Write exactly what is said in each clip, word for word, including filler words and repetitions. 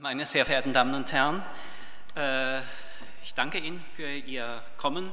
Meine sehr verehrten Damen und Herren, äh, ich danke Ihnen für Ihr Kommen.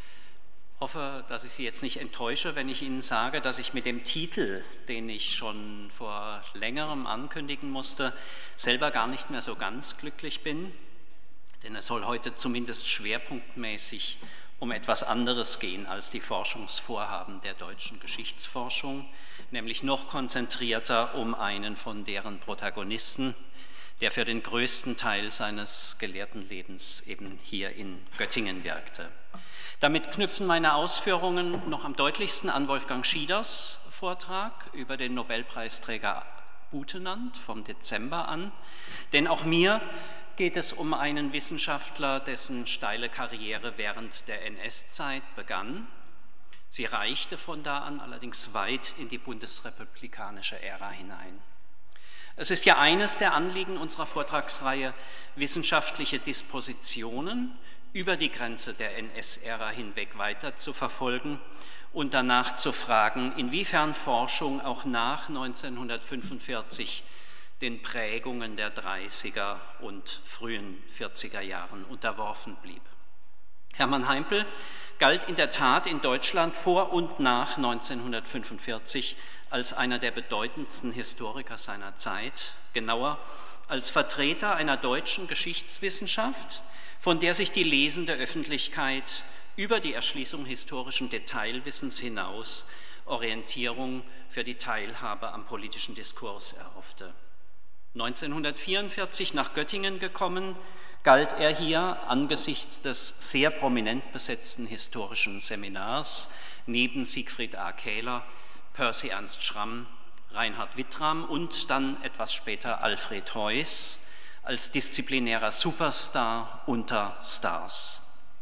Ich hoffe, dass ich Sie jetzt nicht enttäusche, wenn ich Ihnen sage, dass ich mit dem Titel, den ich schon vor längerem ankündigen musste, selber gar nicht mehr so ganz glücklich bin, denn es soll heute zumindest schwerpunktmäßig um etwas anderes gehen als die Forschungsvorhaben der deutschen Geschichtsforschung, nämlich noch konzentrierter um einen von deren Protagonisten, der für den größten Teil seines Gelehrtenlebens eben hier in Göttingen wirkte. Damit knüpfen meine Ausführungen noch am deutlichsten an Wolfgang Schieders Vortrag über den Nobelpreisträger Butenandt vom Dezember an, denn auch mir geht es um einen Wissenschaftler, dessen steile Karriere während der N S-Zeit begann. Sie reichte von da an allerdings weit in die bundesrepublikanische Ära hinein. Es ist ja eines der Anliegen unserer Vortragsreihe, wissenschaftliche Dispositionen über die Grenze der N S-Ära hinweg weiter zu verfolgen und danach zu fragen, inwiefern Forschung auch nach neunzehnhundertfünfundvierzig den Prägungen der dreißiger und frühen vierziger Jahren unterworfen blieb. Hermann Heimpel galt in der Tat in Deutschland vor und nach neunzehnhundertfünfundvierzig als einer der bedeutendsten Historiker seiner Zeit, genauer als Vertreter einer deutschen Geschichtswissenschaft, von der sich die lesende Öffentlichkeit über die Erschließung historischen Detailwissens hinaus Orientierung für die Teilhabe am politischen Diskurs erhoffte. neunzehnhundertvierundvierzig nach Göttingen gekommen, galt er hier angesichts des sehr prominent besetzten historischen Seminars neben Siegfried A. Kähler, Percy Ernst Schramm, Reinhard Wittram und dann etwas später Alfred Heuss als disziplinärer Superstar unter Stars.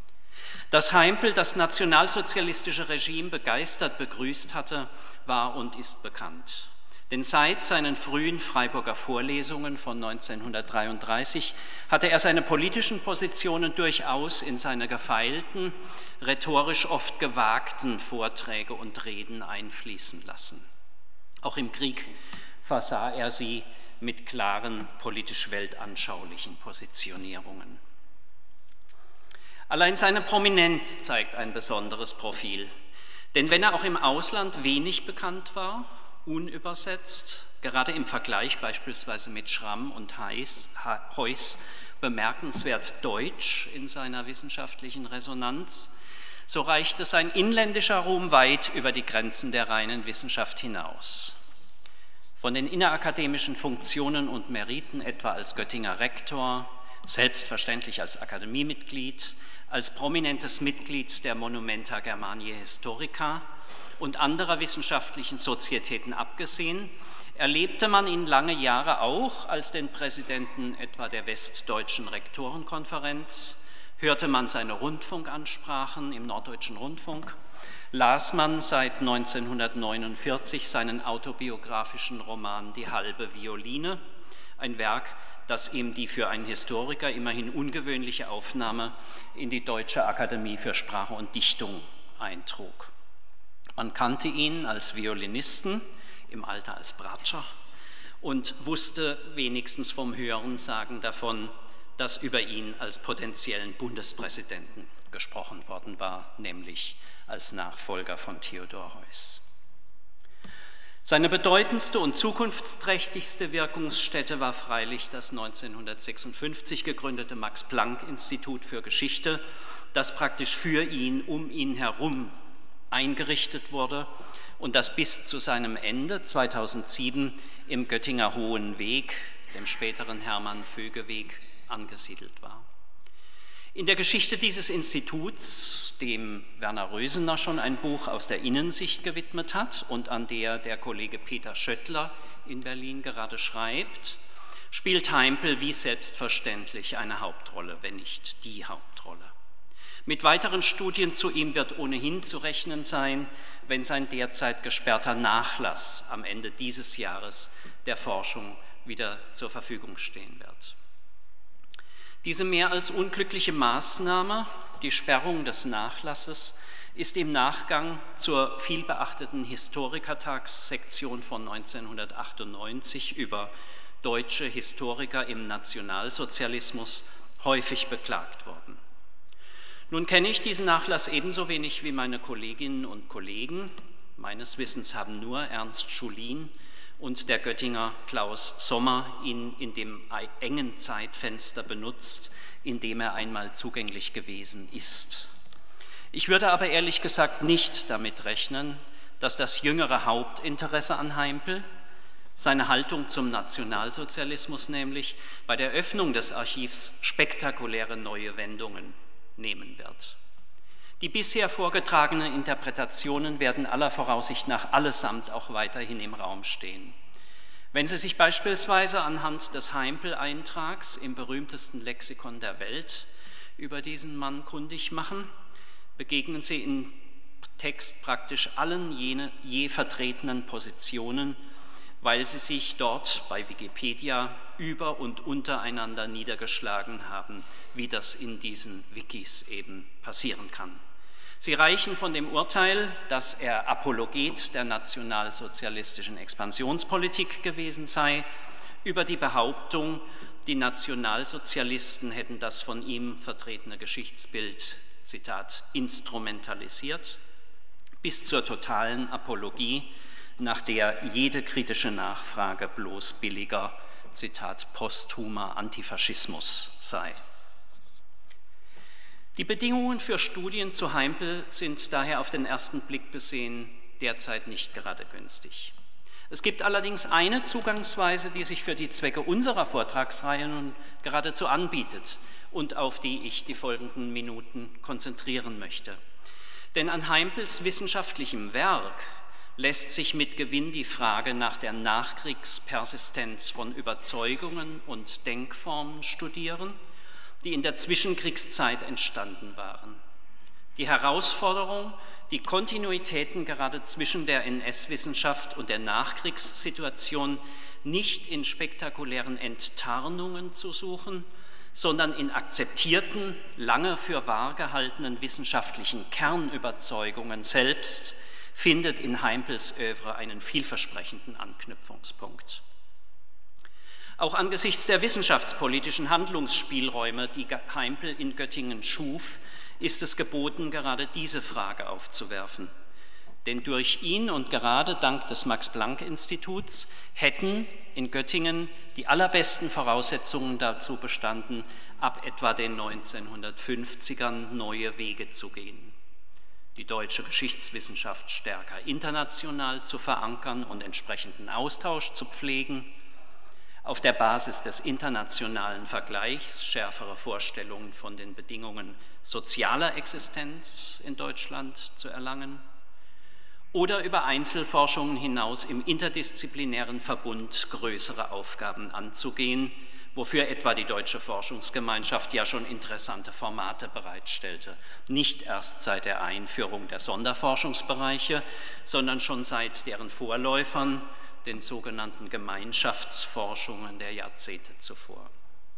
Dass Heimpel das nationalsozialistische Regime begeistert begrüßt hatte, war und ist bekannt. Denn seit seinen frühen Freiburger Vorlesungen von neunzehnhundertdreiunddreißig hatte er seine politischen Positionen durchaus in seine gefeilten, rhetorisch oft gewagten Vorträge und Reden einfließen lassen. Auch im Krieg versah er sie mit klaren politisch weltanschaulichen Positionierungen. Allein seine Prominenz zeigt ein besonderes Profil, denn wenn er auch im Ausland wenig bekannt war, unübersetzt, gerade im Vergleich beispielsweise mit Schramm und Heuss bemerkenswert deutsch in seiner wissenschaftlichen Resonanz, so reichte sein inländischer Ruhm weit über die Grenzen der reinen Wissenschaft hinaus. Von den innerakademischen Funktionen und Meriten etwa als Göttinger Rektor, selbstverständlich als Akademiemitglied, als prominentes Mitglied der Monumenta Germaniae Historica und anderer wissenschaftlichen Sozietäten abgesehen, erlebte man ihn lange Jahre auch als den Präsidenten etwa der Westdeutschen Rektorenkonferenz, hörte man seine Rundfunkansprachen im Norddeutschen Rundfunk, las man seit neunzehnhundertneunundvierzig seinen autobiografischen Roman Die halbe Violine, ein Werk, das ihm die für einen Historiker immerhin ungewöhnliche Aufnahme in die Deutsche Akademie für Sprache und Dichtung eintrug. Man kannte ihn als Violinisten, im Alter als Bratscher, und wusste wenigstens vom Hörensagen davon, dass über ihn als potenziellen Bundespräsidenten gesprochen worden war, nämlich als Nachfolger von Theodor Heuss. Seine bedeutendste und zukunftsträchtigste Wirkungsstätte war freilich das neunzehnhundertsechsundfünfzig gegründete Max-Planck-Institut für Geschichte, das praktisch für ihn, um ihn herum eingerichtet wurde und das bis zu seinem Ende zweitausendsieben im Göttinger Hohen Weg, dem späteren Hermann-Vöge-Weg, angesiedelt war. In der Geschichte dieses Instituts, dem Werner Rösener schon ein Buch aus der Innensicht gewidmet hat und an der der Kollege Peter Schöttler in Berlin gerade schreibt, spielt Heimpel wie selbstverständlich eine Hauptrolle, wenn nicht die Hauptrolle. Mit weiteren Studien zu ihm wird ohnehin zu rechnen sein, wenn sein derzeit gesperrter Nachlass am Ende dieses Jahres der Forschung wieder zur Verfügung stehen wird. Diese mehr als unglückliche Maßnahme, die Sperrung des Nachlasses, ist im Nachgang zur vielbeachteten Historikertagssektion von neunzehnhundertachtundneunzig über deutsche Historiker im Nationalsozialismus häufig beklagt worden. Nun kenne ich diesen Nachlass ebenso wenig wie meine Kolleginnen und Kollegen. Meines Wissens haben nur Ernst Schulin und der Göttinger Klaus Sommer ihn in dem engen Zeitfenster benutzt, in dem er einmal zugänglich gewesen ist. Ich würde aber ehrlich gesagt nicht damit rechnen, dass das jüngere Hauptinteresse an Heimpel, seine Haltung zum Nationalsozialismus nämlich, bei der Öffnung des Archivs spektakuläre neue Wendungen nehmen wird. Die bisher vorgetragenen Interpretationen werden aller Voraussicht nach allesamt auch weiterhin im Raum stehen. Wenn Sie sich beispielsweise anhand des Heimpel-Eintrags im berühmtesten Lexikon der Welt über diesen Mann kundig machen, begegnen Sie im Text praktisch allen jene, je vertretenen Positionen, weil sie sich dort bei Wikipedia über und untereinander niedergeschlagen haben, wie das in diesen Wikis eben passieren kann. Sie reichen von dem Urteil, dass er Apologet der nationalsozialistischen Expansionspolitik gewesen sei, über die Behauptung, die Nationalsozialisten hätten das von ihm vertretene Geschichtsbild, Zitat, instrumentalisiert, bis zur totalen Apologie, nach der jede kritische Nachfrage bloß billiger, Zitat, posthumer Antifaschismus sei. Die Bedingungen für Studien zu Heimpel sind daher auf den ersten Blick besehen derzeit nicht gerade günstig. Es gibt allerdings eine Zugangsweise, die sich für die Zwecke unserer Vortragsreihe nun geradezu anbietet und auf die ich die folgenden Minuten konzentrieren möchte. Denn an Heimpels wissenschaftlichem Werk lässt sich mit Gewinn die Frage nach der Nachkriegspersistenz von Überzeugungen und Denkformen studieren, die in der Zwischenkriegszeit entstanden waren. Die Herausforderung, die Kontinuitäten gerade zwischen der N S-Wissenschaft und der Nachkriegssituation nicht in spektakulären Enttarnungen zu suchen, sondern in akzeptierten, lange für wahr gehaltenen wissenschaftlichen Kernüberzeugungen selbst, findet in Heimpels Œuvre einen vielversprechenden Anknüpfungspunkt. Auch angesichts der wissenschaftspolitischen Handlungsspielräume, die Heimpel in Göttingen schuf, ist es geboten, gerade diese Frage aufzuwerfen. Denn durch ihn und gerade dank des Max-Planck-Instituts hätten in Göttingen die allerbesten Voraussetzungen dazu bestanden, ab etwa den neunzehnhundertfünfzigern neue Wege zu gehen. Die deutsche Geschichtswissenschaft stärker international zu verankern und entsprechenden Austausch zu pflegen, auf der Basis des internationalen Vergleichs schärfere Vorstellungen von den Bedingungen sozialer Existenz in Deutschland zu erlangen oder über Einzelforschungen hinaus im interdisziplinären Verbund größere Aufgaben anzugehen, wofür etwa die Deutsche Forschungsgemeinschaft ja schon interessante Formate bereitstellte. Nicht erst seit der Einführung der Sonderforschungsbereiche, sondern schon seit deren Vorläufern, den sogenannten Gemeinschaftsforschungen der Jahrzehnte zuvor.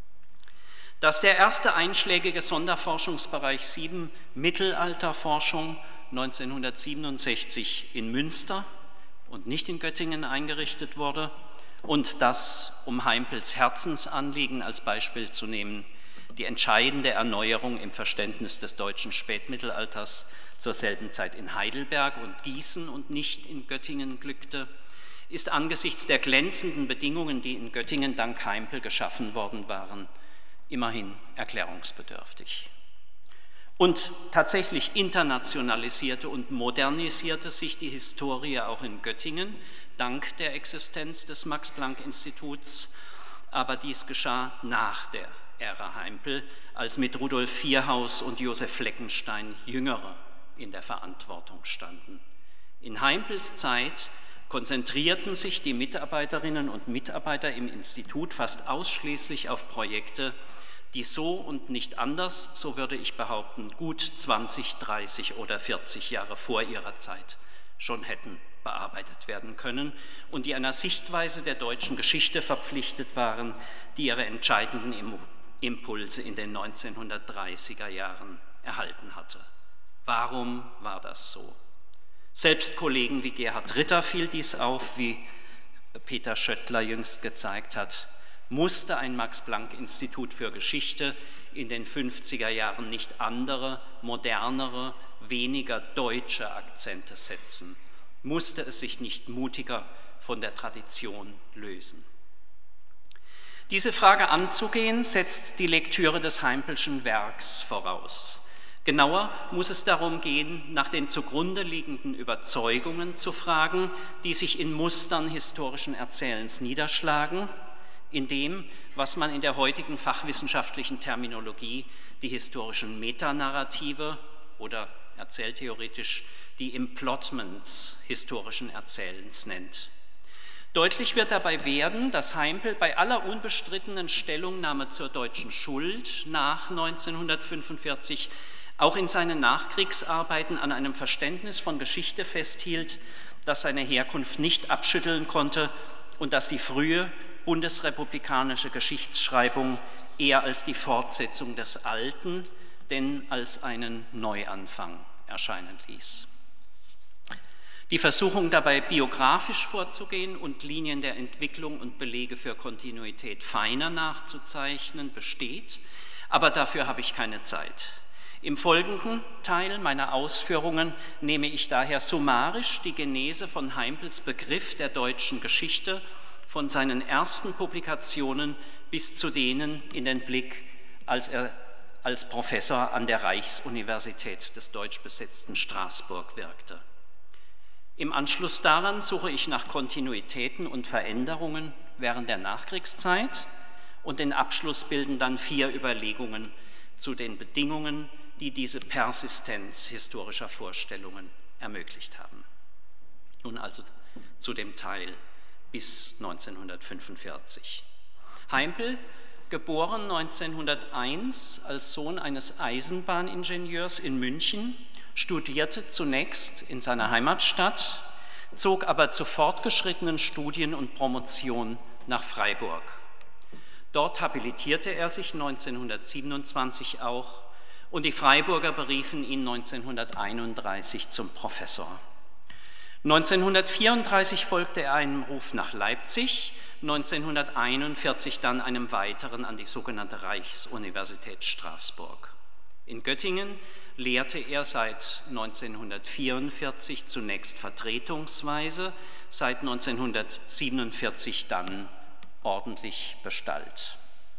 Dass der erste einschlägige Sonderforschungsbereich sieben Mittelalterforschung neunzehnhundertsiebenundsechzig in Münster und nicht in Göttingen eingerichtet wurde und dass, um Heimpels Herzensanliegen als Beispiel zu nehmen, die entscheidende Erneuerung im Verständnis des deutschen Spätmittelalters zur selben Zeit in Heidelberg und Gießen und nicht in Göttingen glückte, ist angesichts der glänzenden Bedingungen, die in Göttingen dank Heimpel geschaffen worden waren, immerhin erklärungsbedürftig. Und tatsächlich internationalisierte und modernisierte sich die Historie auch in Göttingen, dank der Existenz des Max-Planck-Instituts, aber dies geschah nach der Ära Heimpel, als mit Rudolf Vierhaus und Josef Fleckenstein Jüngere in der Verantwortung standen. In Heimpels Zeit konzentrierten sich die Mitarbeiterinnen und Mitarbeiter im Institut fast ausschließlich auf Projekte, die so und nicht anders, so würde ich behaupten, gut zwanzig, dreißig oder vierzig Jahre vor ihrer Zeit schon hätten bearbeitet werden können und die einer Sichtweise der deutschen Geschichte verpflichtet waren, die ihre entscheidenden Impulse in den neunzehnhundertdreißiger Jahren erhalten hatte. Warum war das so? Selbst Kollegen wie Gerhard Ritter fiel dies auf, wie Peter Schöttler jüngst gezeigt hat. Musste ein Max-Planck-Institut für Geschichte in den fünfziger Jahren nicht andere, modernere, weniger deutsche Akzente setzen? Musste es sich nicht mutiger von der Tradition lösen? Diese Frage anzugehen, setzt die Lektüre des Heimpelschen Werks voraus. Genauer muss es darum gehen, nach den zugrunde liegenden Überzeugungen zu fragen, die sich in Mustern historischen Erzählens niederschlagen, in dem, was man in der heutigen fachwissenschaftlichen Terminologie die historischen Metanarrative oder erzähltheoretisch die Implotments historischen Erzählens nennt. Deutlich wird dabei werden, dass Heimpel bei aller unbestrittenen Stellungnahme zur deutschen Schuld nach neunzehnhundertfünfundvierzig auch in seinen Nachkriegsarbeiten an einem Verständnis von Geschichte festhielt, das seine Herkunft nicht abschütteln konnte und das die frühe bundesrepublikanische Geschichtsschreibung eher als die Fortsetzung des Alten, denn als einen Neuanfang erscheinen ließ. Die Versuchung dabei biografisch vorzugehen und Linien der Entwicklung und Belege für Kontinuität feiner nachzuzeichnen besteht, aber dafür habe ich keine Zeit. Im folgenden Teil meiner Ausführungen nehme ich daher summarisch die Genese von Heimpels Begriff der deutschen Geschichte von seinen ersten Publikationen bis zu denen in den Blick, als er als Professor an der Reichsuniversität des deutsch besetzten Straßburg wirkte. Im Anschluss daran suche ich nach Kontinuitäten und Veränderungen während der Nachkriegszeit und den Abschluss bilden dann vier Überlegungen zu den Bedingungen, die diese Persistenz historischer Vorstellungen ermöglicht haben. Nun also zu dem Teil bis neunzehnhundertfünfundvierzig. Heimpel, geboren neunzehnhunderteins als Sohn eines Eisenbahningenieurs in München, studierte zunächst in seiner Heimatstadt, zog aber zu fortgeschrittenen Studien und Promotion nach Freiburg. Dort habilitierte er sich neunzehnhundertsiebenundzwanzig auch und die Freiburger beriefen ihn neunzehnhunderteinunddreißig zum Professor. neunzehnhundertvierunddreißig folgte er einem Ruf nach Leipzig, neunzehnhunderteinundvierzig dann einem weiteren an die sogenannte Reichsuniversität Straßburg. In Göttingen lehrte er seit neunzehnhundertvierundvierzig zunächst vertretungsweise, seit neunzehnhundertsiebenundvierzig dann ordentlich Bestalt.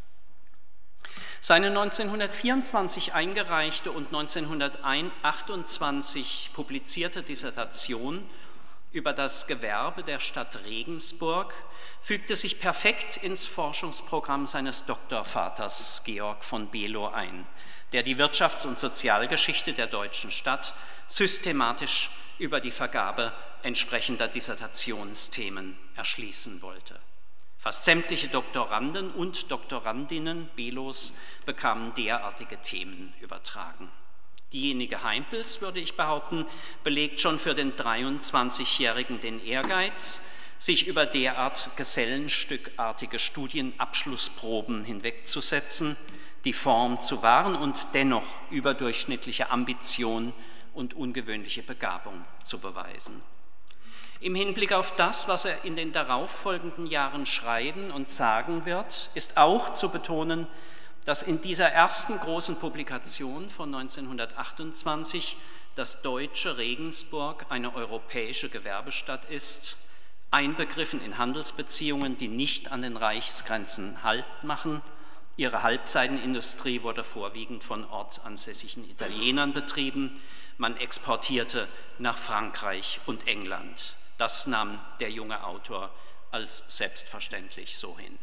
Seine neunzehnhundertvierundzwanzig eingereichte und neunzehnhundertachtundzwanzig publizierte Dissertation über das Gewerbe der Stadt Regensburg fügte sich perfekt ins Forschungsprogramm seines Doktorvaters Georg von Below ein, der die Wirtschafts- und Sozialgeschichte der deutschen Stadt systematisch über die Vergabe entsprechender Dissertationsthemen erschließen wollte. Fast sämtliche Doktoranden und Doktorandinnen Belows bekamen derartige Themen übertragen. Diejenige Heimpels, würde ich behaupten, belegt schon für den dreiundzwanzigjährigen den Ehrgeiz, sich über derart gesellenstückartige Studienabschlussproben hinwegzusetzen, die Form zu wahren und dennoch überdurchschnittliche Ambition und ungewöhnliche Begabung zu beweisen. Im Hinblick auf das, was er in den darauffolgenden Jahren schreiben und sagen wird, ist auch zu betonen, dass in dieser ersten großen Publikation von neunzehnhundertachtundzwanzig das deutsche Regensburg eine europäische Gewerbestadt ist, einbegriffen in Handelsbeziehungen, die nicht an den Reichsgrenzen Halt machen. Ihre Halbseitenindustrie wurde vorwiegend von ortsansässigen Italienern betrieben. Man exportierte nach Frankreich und England. Das nahm der junge Autor als selbstverständlich so hin.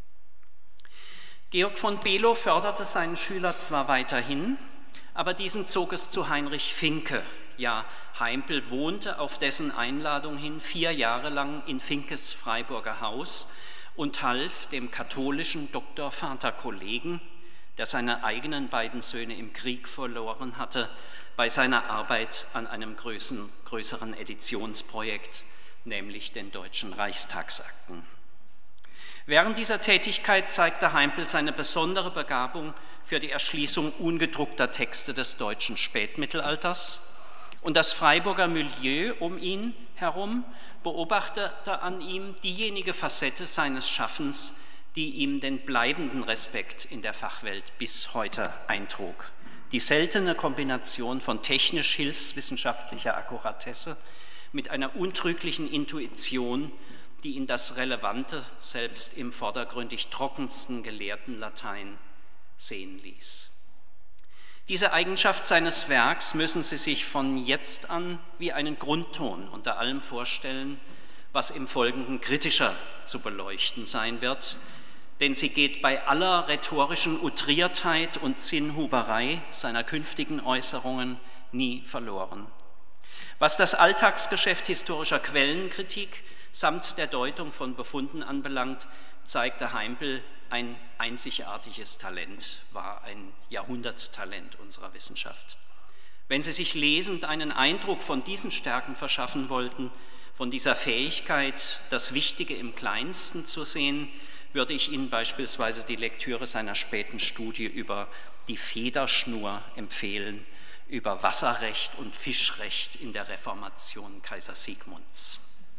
Georg von Below förderte seinen Schüler zwar weiterhin, aber diesen zog es zu Heinrich Finke. Ja, Heimpel wohnte auf dessen Einladung hin vier Jahre lang in Finkes Freiburger Haus und half dem katholischen Doktorvater-Kollegen, der seine eigenen beiden Söhne im Krieg verloren hatte, bei seiner Arbeit an einem größeren, größeren Editionsprojekt, nämlich den Deutschen Reichstagsakten. Während dieser Tätigkeit zeigte Heimpel seine besondere Begabung für die Erschließung ungedruckter Texte des deutschen Spätmittelalters und das Freiburger Milieu um ihn herum beobachtete an ihm diejenige Facette seines Schaffens, die ihm den bleibenden Respekt in der Fachwelt bis heute eintrug. Die seltene Kombination von technisch-hilfswissenschaftlicher Akkuratesse mit einer untrüglichen Intuition, die ihn das Relevante selbst im vordergründig trockensten gelehrten Latein sehen ließ. Diese Eigenschaft seines Werks müssen Sie sich von jetzt an wie einen Grundton unter allem vorstellen, was im Folgenden kritischer zu beleuchten sein wird, denn sie geht bei aller rhetorischen Outriertheit und Sinnhuberei seiner künftigen Äußerungen nie verloren. Was das Alltagsgeschäft historischer Quellenkritik samt der Deutung von Befunden anbelangt, zeigte Heimpel ein einzigartiges Talent, war ein Jahrhunderttalent unserer Wissenschaft. Wenn Sie sich lesend einen Eindruck von diesen Stärken verschaffen wollten, von dieser Fähigkeit, das Wichtige im Kleinsten zu sehen, würde ich Ihnen beispielsweise die Lektüre seiner späten Studie über die Federschnur empfehlen, über Wasserrecht und Fischrecht in der Reformation Kaiser Sigmunds.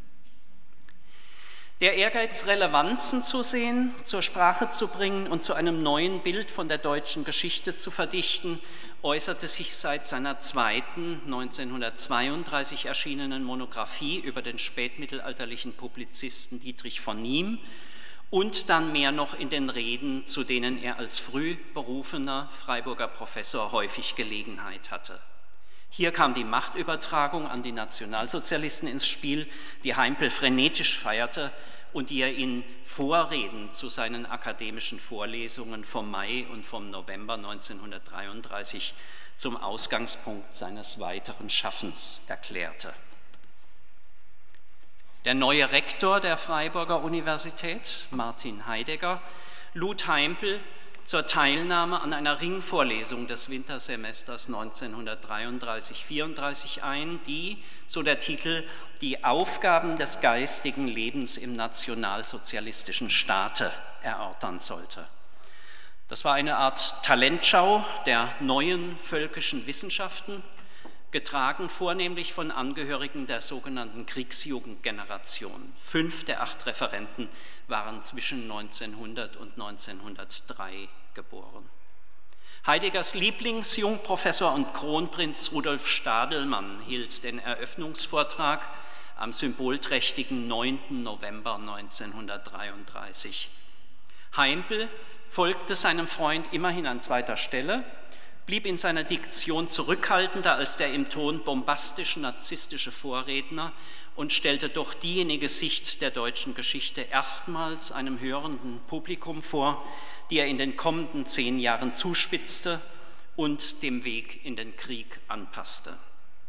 Der Ehrgeiz, Relevanzen zu sehen, zur Sprache zu bringen und zu einem neuen Bild von der deutschen Geschichte zu verdichten, äußerte sich seit seiner zweiten, neunzehnhundertzweiunddreißig erschienenen Monographie über den spätmittelalterlichen Publizisten Dietrich von Niem und dann mehr noch in den Reden, zu denen er als früh berufener Freiburger Professor häufig Gelegenheit hatte. Hier kam die Machtübertragung an die Nationalsozialisten ins Spiel, die Heimpel frenetisch feierte und die er in Vorreden zu seinen akademischen Vorlesungen vom Mai und vom November neunzehnhundertdreiunddreißig zum Ausgangspunkt seines weiteren Schaffens erklärte. Der neue Rektor der Freiburger Universität, Martin Heidegger, lud Heimpel zur Teilnahme an einer Ringvorlesung des Wintersemesters neunzehnhundertdreiunddreißig vierunddreißig ein, die, so der Titel, die Aufgaben des geistigen Lebens im nationalsozialistischen Staate erörtern sollte. Das war eine Art Talentschau der neuen völkischen Wissenschaften, getragen vornehmlich von Angehörigen der sogenannten Kriegsjugendgeneration. Fünf der acht Referenten waren zwischen neunzehnhundert und neunzehnhundertdrei geboren. Heideggers Lieblingsjungprofessor und Kronprinz Rudolf Stadelmann hielt den Eröffnungsvortrag am symbolträchtigen neunten November neunzehnhundertdreiunddreißig. Heimpel folgte seinem Freund immerhin an zweiter Stelle, blieb in seiner Diktion zurückhaltender als der im Ton bombastisch-narzisstische Vorredner und stellte doch diejenige Sicht der deutschen Geschichte erstmals einem hörenden Publikum vor, die er in den kommenden zehn Jahren zuspitzte und dem Weg in den Krieg anpasste.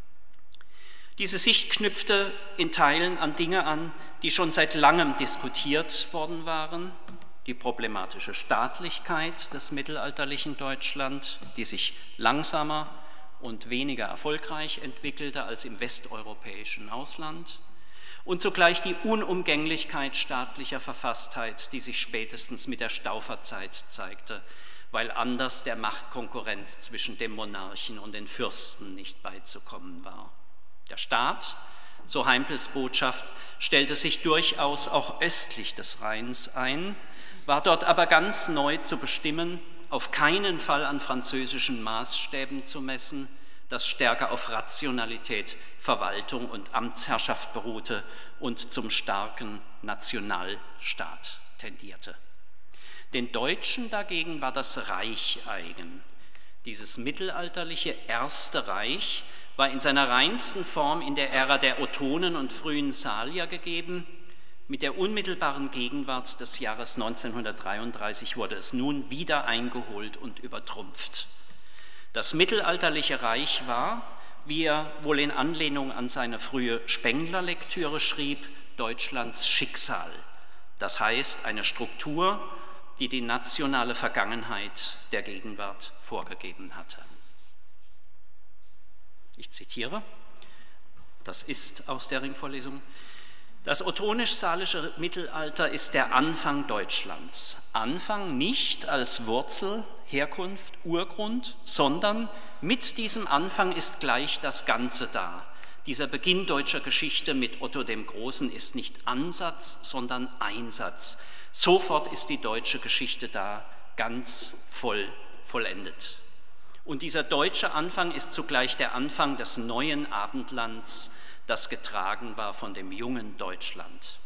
Diese Sicht knüpfte in Teilen an Dinge an, die schon seit langem diskutiert worden waren: die problematische Staatlichkeit des mittelalterlichen Deutschland, die sich langsamer und weniger erfolgreich entwickelte als im westeuropäischen Ausland, und zugleich die Unumgänglichkeit staatlicher Verfasstheit, die sich spätestens mit der Stauferzeit zeigte, weil anders der Machtkonkurrenz zwischen dem Monarchen und den Fürsten nicht beizukommen war. Der Staat, so Heimpels Botschaft, stellte sich durchaus auch östlich des Rheins ein, war dort aber ganz neu zu bestimmen, auf keinen Fall an französischen Maßstäben zu messen, das stärker auf Rationalität, Verwaltung und Amtsherrschaft beruhte und zum starken Nationalstaat tendierte. Den Deutschen dagegen war das Reich eigen. Dieses mittelalterliche Erste Reich war in seiner reinsten Form in der Ära der Ottonen und frühen Salier gegeben. Mit der unmittelbaren Gegenwart des Jahres neunzehnhundertdreiunddreißig wurde es nun wieder eingeholt und übertrumpft. Das mittelalterliche Reich war, wie er wohl in Anlehnung an seine frühe Spengler-Lektüre schrieb, Deutschlands Schicksal. Das heißt, eine Struktur, die die nationale Vergangenheit der Gegenwart vorgegeben hatte. Ich zitiere, das ist aus der Ringvorlesung: Das ottonisch-salische Mittelalter ist der Anfang Deutschlands. Anfang nicht als Wurzel, Herkunft, Urgrund, sondern mit diesem Anfang ist gleich das Ganze da. Dieser Beginn deutscher Geschichte mit Otto dem Großen ist nicht Ansatz, sondern Einsatz. Sofort ist die deutsche Geschichte da ganz voll vollendet. Und dieser deutsche Anfang ist zugleich der Anfang des neuen Abendlands, das getragen war von dem jungen Deutschland.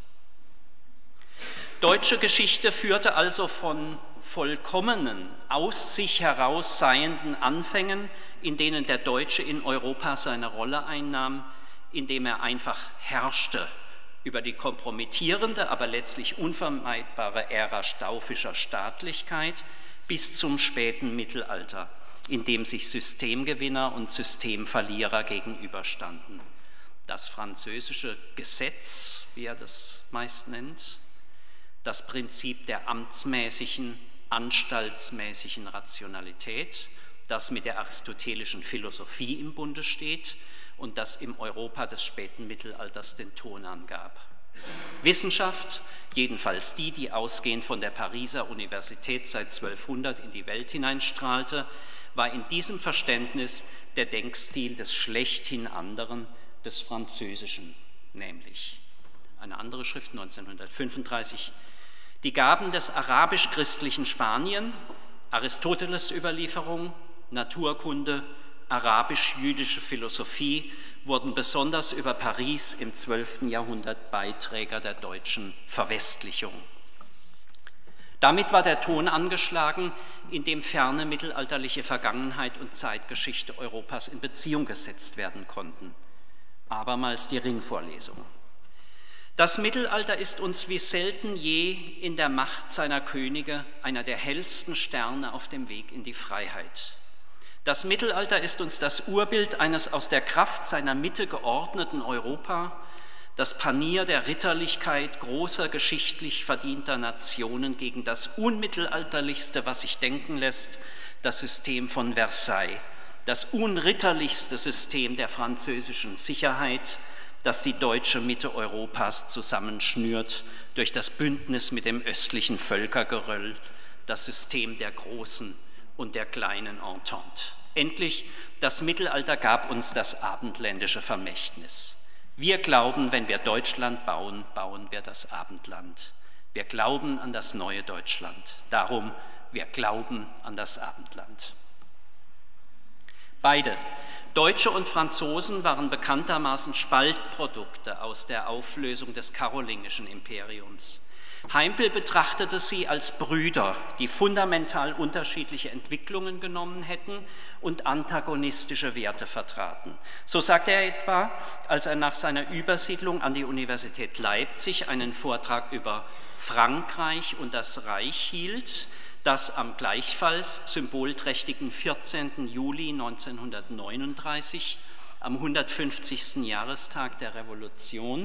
Deutsche Geschichte führte also von vollkommenen, aus sich heraus seienden Anfängen, in denen der Deutsche in Europa seine Rolle einnahm, indem er einfach herrschte über die kompromittierende, aber letztlich unvermeidbare Ära staufischer Staatlichkeit bis zum späten Mittelalter, in dem sich Systemgewinner und Systemverlierer gegenüberstanden. Das französische Gesetz, wie er das meist nennt, das Prinzip der amtsmäßigen, anstaltsmäßigen Rationalität, das mit der aristotelischen Philosophie im Bunde steht und das im Europa des späten Mittelalters den Ton angab. Wissenschaft, jedenfalls die, die ausgehend von der Pariser Universität seit zwölfhundert in die Welt hineinstrahlte, war in diesem Verständnis der Denkstil des schlechthin anderen, des Französischen, nämlich. Eine andere Schrift, neunzehnhundertfünfunddreißig, die Gaben des arabisch-christlichen Spanien, Aristoteles Überlieferung, Naturkunde, arabisch-jüdische Philosophie wurden besonders über Paris im zwölften Jahrhundert Beiträger der deutschen Verwestlichung. Damit war der Ton angeschlagen, in dem ferne mittelalterliche Vergangenheit und Zeitgeschichte Europas in Beziehung gesetzt werden konnten. Abermals die Ringvorlesung. Das Mittelalter ist uns wie selten je in der Macht seiner Könige einer der hellsten Sterne auf dem Weg in die Freiheit. Das Mittelalter ist uns das Urbild eines aus der Kraft seiner Mitte geordneten Europa, das Panier der Ritterlichkeit großer geschichtlich verdienter Nationen gegen das unmittelalterlichste, was sich denken lässt, das System von Versailles, das unritterlichste System der französischen Sicherheit, das die deutsche Mitte Europas zusammenschnürt durch das Bündnis mit dem östlichen Völkergeröll, das System der großen und der kleinen Entente. Endlich, das Mittelalter gab uns das abendländische Vermächtnis. Wir glauben, wenn wir Deutschland bauen, bauen wir das Abendland. Wir glauben an das neue Deutschland. Darum, wir glauben an das Abendland. Beide, Deutsche und Franzosen, waren bekanntermaßen Spaltprodukte aus der Auflösung des karolingischen Imperiums. Heimpel betrachtete sie als Brüder, die fundamental unterschiedliche Entwicklungen genommen hätten und antagonistische Werte vertraten. So sagte er etwa, als er nach seiner Übersiedlung an die Universität Leipzig einen Vortrag über Frankreich und das Reich hielt, das am gleichfalls symbolträchtigen vierzehnten Juli neunzehnhundertneununddreißig, am hundertfünfzigsten Jahrestag der Revolution.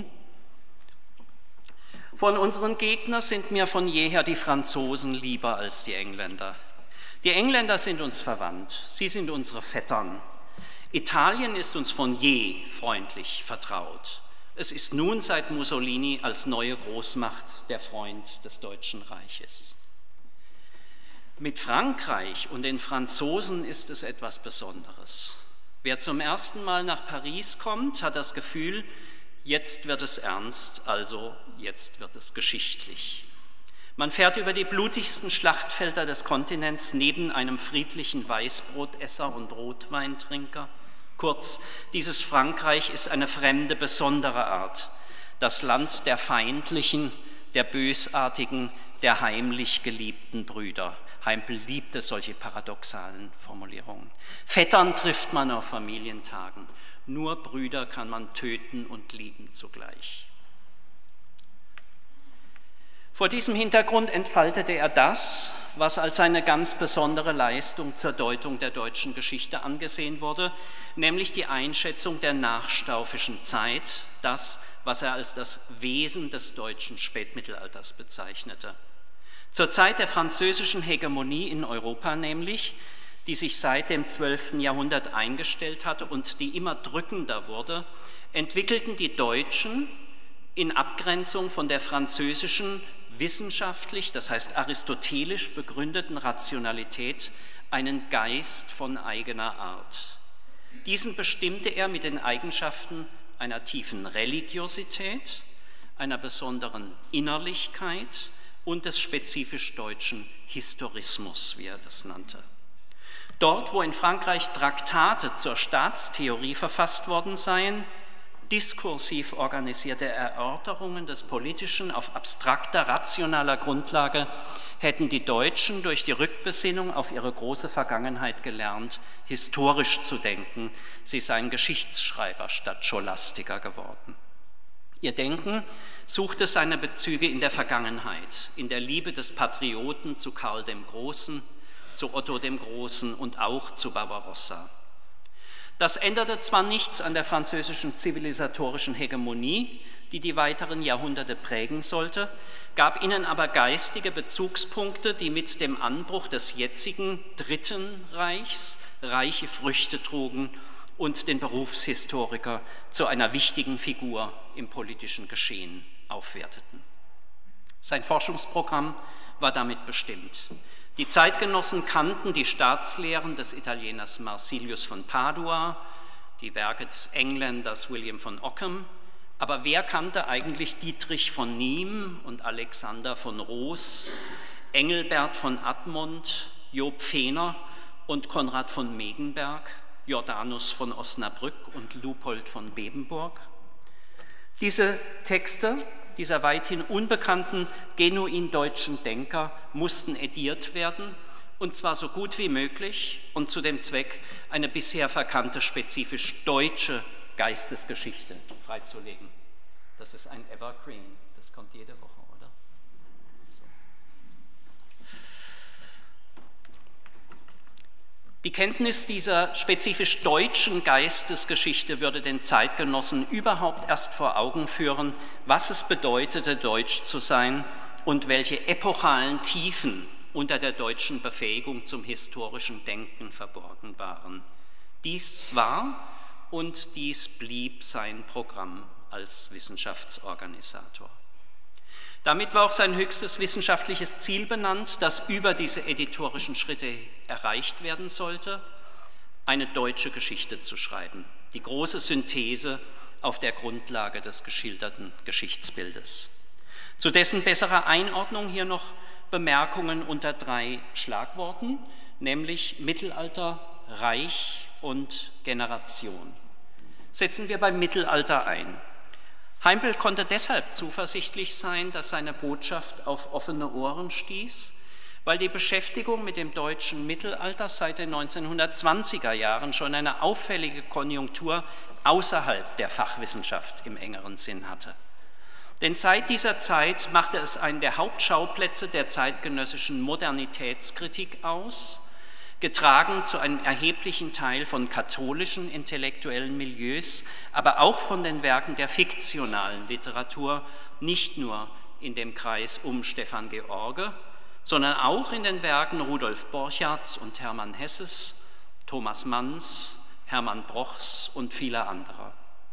Von unseren Gegnern sind mir von jeher die Franzosen lieber als die Engländer. Die Engländer sind uns verwandt, sie sind unsere Vettern. Italien ist uns von je freundlich vertraut. Es ist nun seit Mussolini als neue Großmacht der Freund des Deutschen Reiches. Mit Frankreich und den Franzosen ist es etwas Besonderes. Wer zum ersten Mal nach Paris kommt, hat das Gefühl, jetzt wird es ernst, also jetzt wird es geschichtlich. Man fährt über die blutigsten Schlachtfelder des Kontinents neben einem friedlichen Weißbrotesser und Rotweintrinker. Kurz, dieses Frankreich ist eine fremde, besondere Art. Das Land der feindlichen, der bösartigen, der heimlich geliebten Brüder. Heimpel liebte solche paradoxalen Formulierungen. Vettern trifft man auf Familientagen. Nur Brüder kann man töten und lieben zugleich. Vor diesem Hintergrund entfaltete er das, was als eine ganz besondere Leistung zur Deutung der deutschen Geschichte angesehen wurde, nämlich die Einschätzung der nachstaufischen Zeit, das, was er als das Wesen des deutschen Spätmittelalters bezeichnete. Zur Zeit der französischen Hegemonie in Europa nämlich, die sich seit dem zwölften Jahrhundert eingestellt hatte und die immer drückender wurde, entwickelten die Deutschen in Abgrenzung von der französischen wissenschaftlich, das heißt aristotelisch begründeten Rationalität einen Geist von eigener Art. Diesen bestimmte er mit den Eigenschaften einer tiefen Religiosität, einer besonderen Innerlichkeit und des spezifisch deutschen Historismus, wie er das nannte. Dort, wo in Frankreich Traktate zur Staatstheorie verfasst worden seien, diskursiv organisierte Erörterungen des Politischen auf abstrakter, rationaler Grundlage, hätten die Deutschen durch die Rückbesinnung auf ihre große Vergangenheit gelernt, historisch zu denken. Sie seien Geschichtsschreiber statt Scholastiker geworden. Ihr Denken suchte seine Bezüge in der Vergangenheit, in der Liebe des Patrioten zu Karl dem Großen, zu Otto dem Großen und auch zu Barbarossa. Das änderte zwar nichts an der französischen zivilisatorischen Hegemonie, die die weiteren Jahrhunderte prägen sollte, gab ihnen aber geistige Bezugspunkte, die mit dem Anbruch des jetzigen Dritten Reichs reiche Früchte trugen und den Berufshistoriker zu einer wichtigen Figur im politischen Geschehen aufwerteten. Sein Forschungsprogramm war damit bestimmt. Die Zeitgenossen kannten die Staatslehren des Italieners Marsilius von Padua, die Werke des Engländers William von Ockham, aber wer kannte eigentlich Dietrich von Niem und Alexander von Roos, Engelbert von Admont, Job Fehner und Konrad von Megenberg, Jordanus von Osnabrück und Lupold von Bebenburg? Diese Texte dieser weithin unbekannten, genuin deutschen Denker mussten ediert werden, und zwar so gut wie möglich und zu dem Zweck, eine bisher verkannte, spezifisch deutsche Geistesgeschichte freizulegen. Das ist ein Evergreen, das kommt jede Woche, oder? So. Die Kenntnis dieser spezifisch deutschen Geistesgeschichte würde den Zeitgenossen überhaupt erst vor Augen führen, was es bedeutete, deutsch zu sein und welche epochalen Tiefen unter der deutschen Befähigung zum historischen Denken verborgen waren. Dies war und dies blieb sein Programm als Wissenschaftsorganisator. Damit war auch sein höchstes wissenschaftliches Ziel benannt, das über diese editorischen Schritte erreicht werden sollte, eine deutsche Geschichte zu schreiben, die große Synthese auf der Grundlage des geschilderten Geschichtsbildes. Zu dessen besserer Einordnung hier noch Bemerkungen unter drei Schlagworten, nämlich Mittelalter, Reich und Generation. Setzen wir beim Mittelalter ein. Heimpel konnte deshalb zuversichtlich sein, dass seine Botschaft auf offene Ohren stieß, weil die Beschäftigung mit dem deutschen Mittelalter seit den neunzehnhundertzwanziger Jahren schon eine auffällige Konjunktur außerhalb der Fachwissenschaft im engeren Sinn hatte. Denn seit dieser Zeit machte es einen der Hauptschauplätze der zeitgenössischen Modernitätskritik aus, getragen zu einem erheblichen Teil von katholischen intellektuellen Milieus, aber auch von den Werken der fiktionalen Literatur, nicht nur in dem Kreis um Stephan George, sondern auch in den Werken Rudolf Borchards und Hermann Hesses, Thomas Manns, Hermann Brochs und vieler anderer.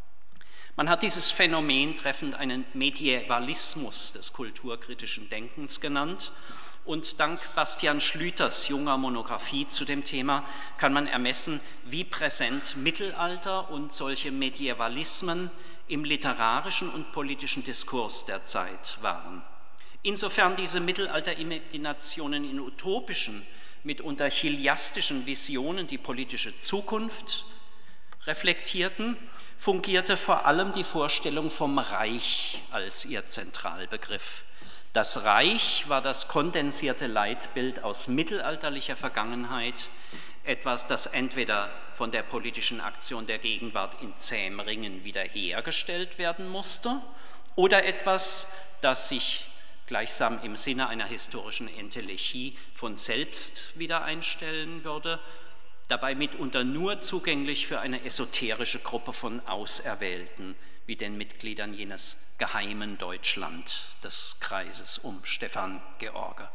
Man hat dieses Phänomen treffend einen Medievalismus des kulturkritischen Denkens genannt, und dank Bastian Schlüters junger Monographie zu dem Thema kann man ermessen, wie präsent Mittelalter und solche Medievalismen im literarischen und politischen Diskurs der Zeit waren. Insofern diese Mittelalter-Imaginationen in utopischen, mitunter chiliastischen Visionen die politische Zukunft reflektierten, fungierte vor allem die Vorstellung vom Reich als ihr Zentralbegriff. Das Reich war das kondensierte Leitbild aus mittelalterlicher Vergangenheit, etwas, das entweder von der politischen Aktion der Gegenwart in zähem Ringen wiederhergestellt werden musste oder etwas, das sich gleichsam im Sinne einer historischen Entelechie von selbst wieder einstellen würde, dabei mitunter nur zugänglich für eine esoterische Gruppe von Auserwählten, wie den Mitgliedern jenes geheimen Deutschland des Kreises um Stephan George.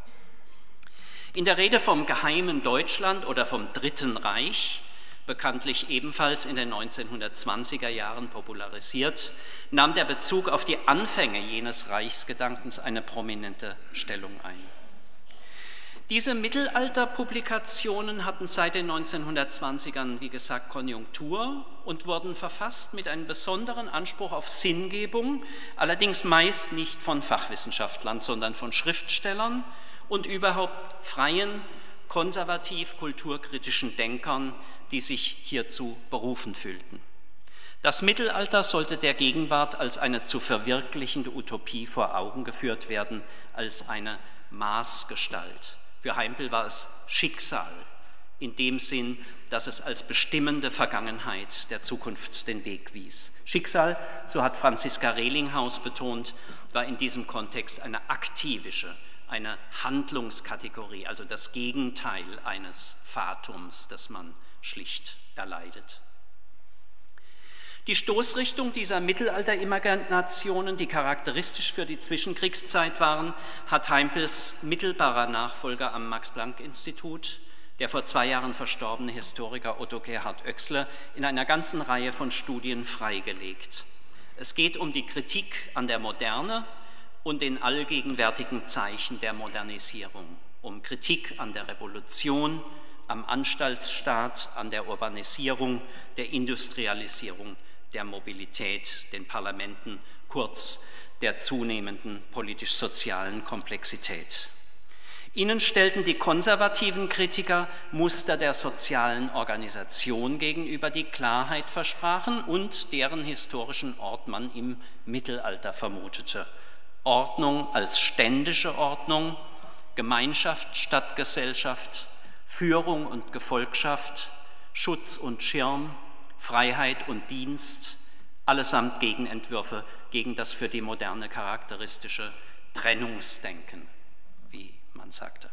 In der Rede vom geheimen Deutschland oder vom Dritten Reich, bekanntlich ebenfalls in den neunzehnhundertzwanziger Jahren popularisiert, nahm der Bezug auf die Anfänge jenes Reichsgedankens eine prominente Stellung ein. Diese Mittelalterpublikationen hatten seit den neunzehnhundertzwanzigern, wie gesagt, Konjunktur und wurden verfasst mit einem besonderen Anspruch auf Sinngebung, allerdings meist nicht von Fachwissenschaftlern, sondern von Schriftstellern und überhaupt freien, konservativ-kulturkritischen Denkern, die sich hierzu berufen fühlten. Das Mittelalter sollte der Gegenwart als eine zu verwirklichende Utopie vor Augen geführt werden, als eine Maßgestalt. Für Heimpel war es Schicksal, in dem Sinn, dass es als bestimmende Vergangenheit der Zukunft den Weg wies. Schicksal, so hat Franziska Relinghaus betont, war in diesem Kontext eine aktivische, eine Handlungskategorie, also das Gegenteil eines Fatums, das man schlicht erleidet. Die Stoßrichtung dieser Mittelalter-Imaginationen, die charakteristisch für die Zwischenkriegszeit waren, hat Heimpels mittelbarer Nachfolger am Max-Planck-Institut, der vor zwei Jahren verstorbene Historiker Otto Gerhard Oechsle, in einer ganzen Reihe von Studien freigelegt. Es geht um die Kritik an der Moderne und den allgegenwärtigen Zeichen der Modernisierung, um Kritik an der Revolution, am Anstaltsstaat, an der Urbanisierung, der Industrialisierung, der Mobilität, den Parlamenten, kurz der zunehmenden politisch-sozialen Komplexität. Ihnen stellten die konservativen Kritiker Muster der sozialen Organisation gegenüber, die Klarheit versprachen und deren historischen Ort man im Mittelalter vermutete. Ordnung als ständische Ordnung, Gemeinschaft statt Gesellschaft, Führung und Gefolgschaft, Schutz und Schirm, Freiheit und Dienst, allesamt Gegenentwürfe gegen das für die Moderne charakteristische Trennungsdenken, wie man sagte.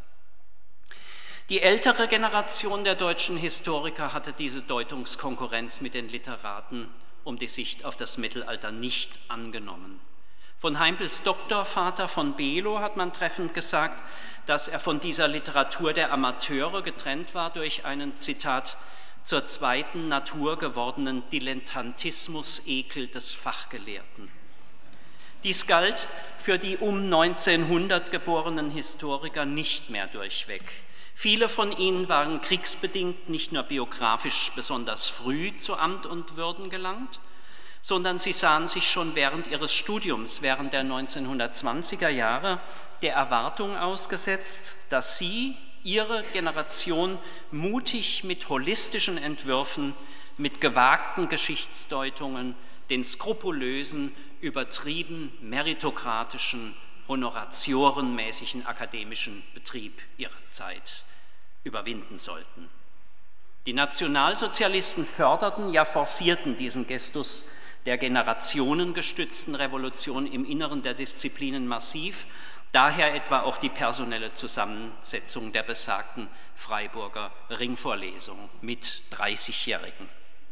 Die ältere Generation der deutschen Historiker hatte diese Deutungskonkurrenz mit den Literaten um die Sicht auf das Mittelalter nicht angenommen. Von Heimpels Doktorvater von Below hat man treffend gesagt, dass er von dieser Literatur der Amateure getrennt war durch einen, Zitat, zur zweiten Natur gewordenen Dilettantismus-Ekel des Fachgelehrten. Dies galt für die um neunzehnhundert geborenen Historiker nicht mehr durchweg. Viele von ihnen waren kriegsbedingt nicht nur biografisch besonders früh zu Amt und Würden gelangt, sondern sie sahen sich schon während ihres Studiums, während der neunzehnhundertzwanziger Jahre, der Erwartung ausgesetzt, dass sie, ihre Generation, mutig mit holistischen Entwürfen, mit gewagten Geschichtsdeutungen, den skrupulösen, übertrieben meritokratischen, honoratiorenmäßigen akademischen Betrieb ihrer Zeit überwinden sollten. Die Nationalsozialisten förderten, ja forcierten diesen Gestus der generationengestützten Revolution im Inneren der Disziplinen massiv, daher etwa auch die personelle Zusammensetzung der besagten Freiburger Ringvorlesung mit dreißigjährigen.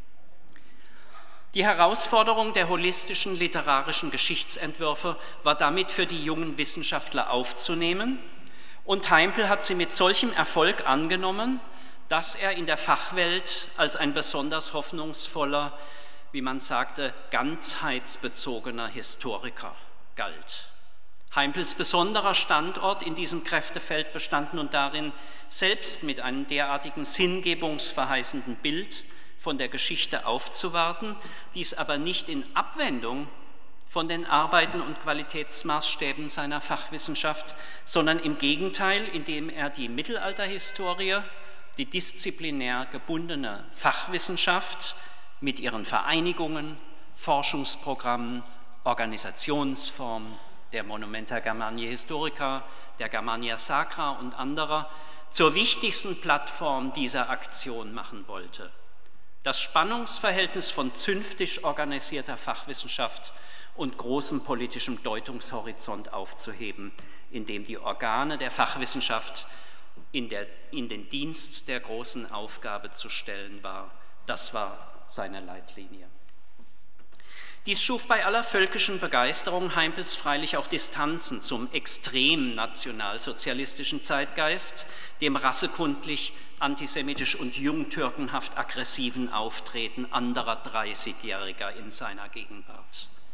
Die Herausforderung der holistischen literarischen Geschichtsentwürfe war damit für die jungen Wissenschaftler aufzunehmen, und Heimpel hat sie mit solchem Erfolg angenommen, dass er in der Fachwelt als ein besonders hoffnungsvoller, wie man sagte, ganzheitsbezogener Historiker galt. Heimpels besonderer Standort in diesem Kräftefeld bestand nun darin, selbst mit einem derartigen sinngebungsverheißenden Bild von der Geschichte aufzuwarten, dies aber nicht in Abwendung von den Arbeiten und Qualitätsmaßstäben seiner Fachwissenschaft, sondern im Gegenteil, indem er die Mittelalterhistorie, die disziplinär gebundene Fachwissenschaft mit ihren Vereinigungen, Forschungsprogrammen, Organisationsformen, der Monumenta Germaniae Historica, der Germania Sacra und anderer, zur wichtigsten Plattform dieser Aktion machen wollte. Das Spannungsverhältnis von zünftig organisierter Fachwissenschaft und großem politischem Deutungshorizont aufzuheben, in dem die Organe der Fachwissenschaft in, der, in den Dienst der großen Aufgabe zu stellen war. Das war seine Leitlinie. Dies schuf bei aller völkischen Begeisterung Heimpels freilich auch Distanzen zum extrem nationalsozialistischen Zeitgeist, dem rassekundlich, antisemitisch und jungtürkenhaft aggressiven Auftreten anderer dreißigjähriger in seiner Gegenwart.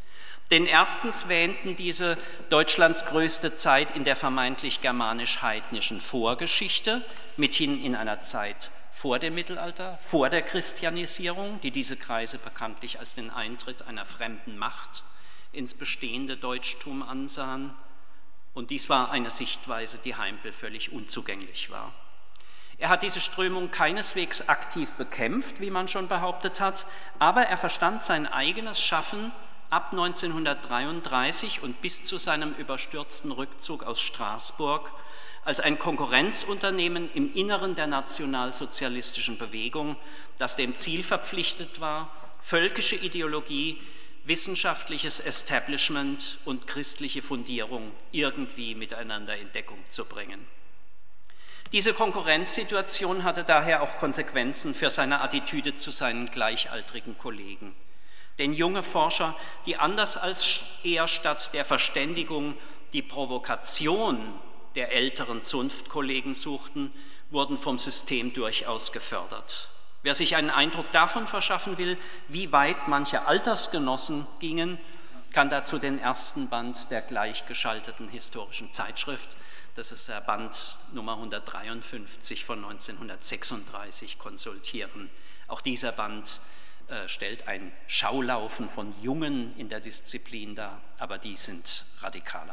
Denn erstens wähnten diese Deutschlands größte Zeit in der vermeintlich germanisch-heidnischen Vorgeschichte, mithin in einer Zeit vor dem Mittelalter, vor der Christianisierung, die diese Kreise bekanntlich als den Eintritt einer fremden Macht ins bestehende Deutschtum ansahen. Und dies war eine Sichtweise, die Heimpel völlig unzugänglich war. Er hat diese Strömung keineswegs aktiv bekämpft, wie man schon behauptet hat, aber er verstand sein eigenes Schaffen ab neunzehnhundertdreiunddreißig und bis zu seinem überstürzten Rückzug aus Straßburg als ein Konkurrenzunternehmen im Inneren der nationalsozialistischen Bewegung, das dem Ziel verpflichtet war, völkische Ideologie, wissenschaftliches Establishment und christliche Fundierung irgendwie miteinander in Deckung zu bringen. Diese Konkurrenzsituation hatte daher auch Konsequenzen für seine Attitüde zu seinen gleichaltrigen Kollegen. Denn junge Forscher, die anders als er statt der Verständigung die Provokation der älteren Zunftkollegen suchten, wurden vom System durchaus gefördert. Wer sich einen Eindruck davon verschaffen will, wie weit manche Altersgenossen gingen, kann dazu den ersten Band der gleichgeschalteten historischen Zeitschrift, das ist der Band Nummer hundertdreiundfünfzig von neunzehnhundertsechsunddreißig, konsultieren. Auch dieser Band äh, stellt ein Schaulaufen von Jungen in der Disziplin dar, aber die sind radikaler.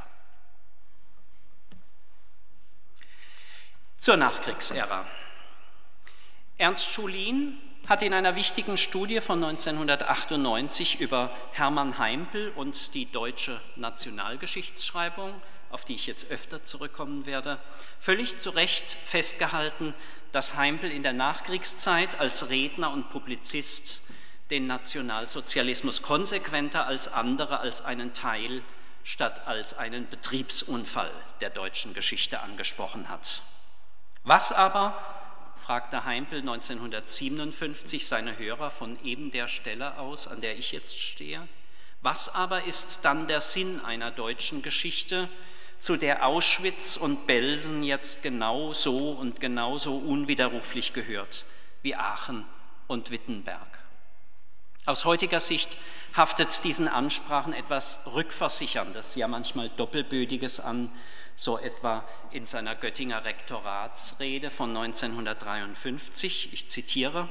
Zur Nachkriegsära. Ernst Schulin hat in einer wichtigen Studie von neunzehnhundertachtundneunzig über Hermann Heimpel und die deutsche Nationalgeschichtsschreibung, auf die ich jetzt öfter zurückkommen werde, völlig zu Recht festgehalten, dass Heimpel in der Nachkriegszeit als Redner und Publizist den Nationalsozialismus konsequenter als andere als einen Teil statt als einen Betriebsunfall der deutschen Geschichte angesprochen hat. Was aber, fragte Heimpel neunzehnhundertsiebenundfünfzig seine Hörer von eben der Stelle aus, an der ich jetzt stehe, was aber ist dann der Sinn einer deutschen Geschichte, zu der Auschwitz und Belsen jetzt genau so und genauso unwiderruflich gehört wie Aachen und Wittenberg? Aus heutiger Sicht haftet diesen Ansprachen etwas Rückversicherndes, ja manchmal Doppelbödiges an, so etwa in seiner Göttinger Rektoratsrede von neunzehnhundertdreiundfünfzig, ich zitiere: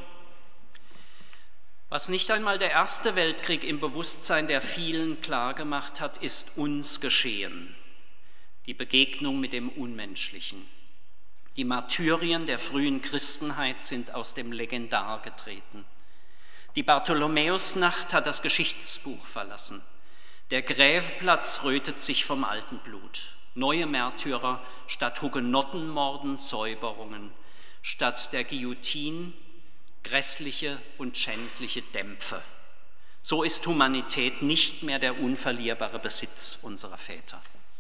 Was nicht einmal der Erste Weltkrieg im Bewusstsein der vielen klargemacht hat, ist uns geschehen. Die Begegnung mit dem Unmenschlichen. Die Martyrien der frühen Christenheit sind aus dem Legendar getreten. Die Bartholomäusnacht hat das Geschichtsbuch verlassen. Der Gräfplatz rötet sich vom alten Blut. Neue Märtyrer statt Hugenottenmorden, Säuberungen, statt der Guillotine grässliche und schändliche Dämpfe. So ist Humanität nicht mehr der unverlierbare Besitz unserer Väter.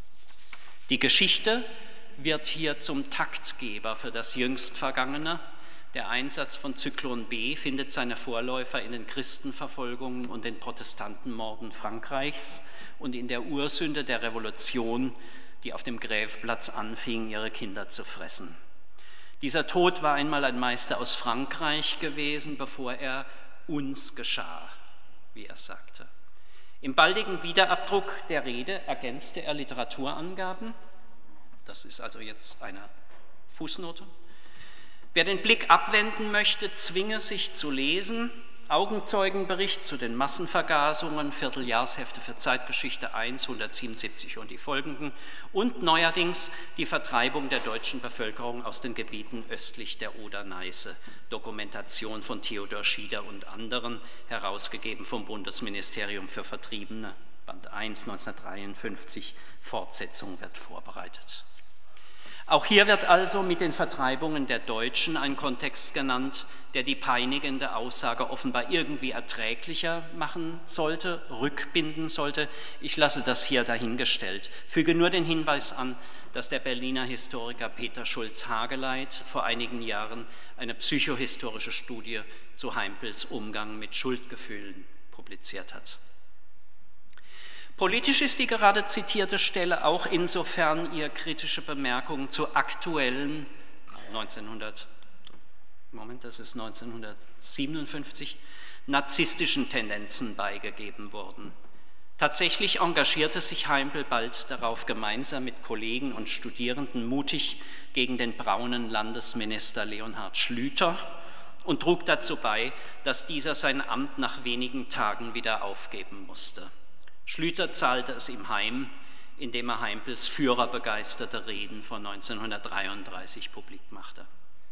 Die Geschichte wird hier zum Taktgeber für das jüngst Vergangene. Der Einsatz von Zyklon B findet seine Vorläufer in den Christenverfolgungen und den Protestantenmorden Frankreichs und in der Ursünde der Revolution, die auf dem Gräfplatz anfing, ihre Kinder zu fressen. Dieser Tod war einmal ein Meister aus Frankreich gewesen, bevor er uns geschah, wie er sagte. Im baldigen Wiederabdruck der Rede ergänzte er Literaturangaben. Das ist also jetzt eine Fußnote. Wer den Blick abwenden möchte, zwinge sich zu lesen: Augenzeugenbericht zu den Massenvergasungen, Vierteljahrshefte für Zeitgeschichte eins, hundertsiebenundsiebzig und die folgenden, und neuerdings die Vertreibung der deutschen Bevölkerung aus den Gebieten östlich der Oder-Neiße, Dokumentation von Theodor Schieder und anderen, herausgegeben vom Bundesministerium für Vertriebene, Band eins, neunzehnhundertdreiundfünfzig, Fortsetzung wird vorbereitet. Auch hier wird also mit den Vertreibungen der Deutschen ein Kontext genannt, der die peinigende Aussage offenbar irgendwie erträglicher machen sollte, rückbinden sollte. Ich lasse das hier dahingestellt, füge nur den Hinweis an, dass der Berliner Historiker Peter Schulz-Hageleit vor einigen Jahren eine psychohistorische Studie zu Heimpels Umgang mit Schuldgefühlen publiziert hat. Politisch ist die gerade zitierte Stelle auch insofern ihr kritische Bemerkungen zu aktuellen neunzehnhundert, Moment, das ist neunzehnhundertsiebenundfünfzig, narzisstischen Tendenzen beigegeben worden. Tatsächlich engagierte sich Heimpel bald darauf gemeinsam mit Kollegen und Studierenden mutig gegen den braunen Landesminister Leonhard Schlüter und trug dazu bei, dass dieser sein Amt nach wenigen Tagen wieder aufgeben musste. Schlüter zahlte es ihm heim, indem er Heimpels führerbegeisterte Reden von neunzehnhundertdreiunddreißig publik machte.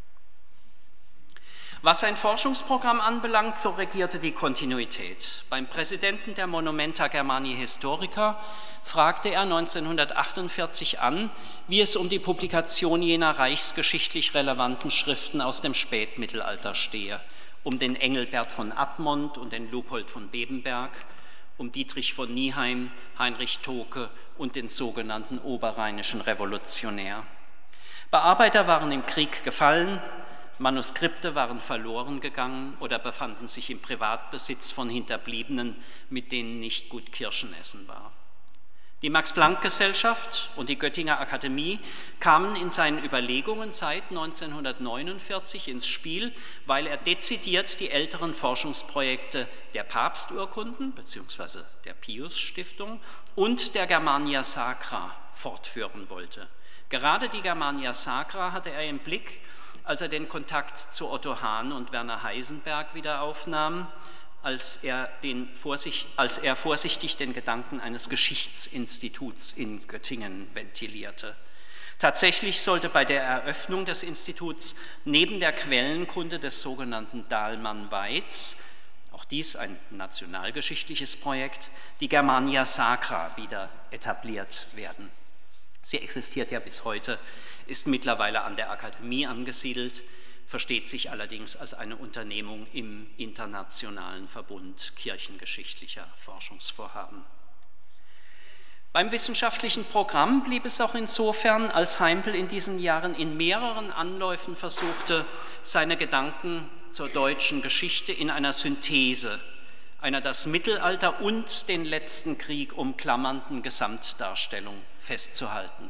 Was sein Forschungsprogramm anbelangt, so regierte die Kontinuität. Beim Präsidenten der Monumenta Germaniae Historica fragte er neunzehnhundertachtundvierzig an, wie es um die Publikation jener reichsgeschichtlich relevanten Schriften aus dem Spätmittelalter stehe, um den Engelbert von Admont und den Lupold von Bebenberg, um Dietrich von Nieheim, Heinrich Toke und den sogenannten Oberrheinischen Revolutionär. Bearbeiter waren im Krieg gefallen, Manuskripte waren verloren gegangen oder befanden sich im Privatbesitz von Hinterbliebenen, mit denen nicht gut Kirschen essen war. Die Max-Planck-Gesellschaft und die Göttinger Akademie kamen in seinen Überlegungen seit neunzehnhundertneunundvierzig ins Spiel, weil er dezidiert die älteren Forschungsprojekte der Papsturkunden bzw. der Pius-Stiftung und der Germania Sacra fortführen wollte. Gerade die Germania Sacra hatte er im Blick, als er den Kontakt zu Otto Hahn und Werner Heisenberg wieder aufnahm, als er, den vorsicht, als er vorsichtig den Gedanken eines Geschichtsinstituts in Göttingen ventilierte. Tatsächlich sollte bei der Eröffnung des Instituts neben der Quellenkunde des sogenannten Dahlmann-Weitz, auch dies ein nationalgeschichtliches Projekt, die Germania Sacra wieder etabliert werden. Sie existiert ja bis heute, ist mittlerweile an der Akademie angesiedelt, versteht sich allerdings als eine Unternehmung im Internationalen Verbund kirchengeschichtlicher Forschungsvorhaben. Beim wissenschaftlichen Programm blieb es auch insofern, als Heimpel in diesen Jahren in mehreren Anläufen versuchte, seine Gedanken zur deutschen Geschichte in einer Synthese, einer das Mittelalter und den letzten Krieg umklammernden Gesamtdarstellung festzuhalten.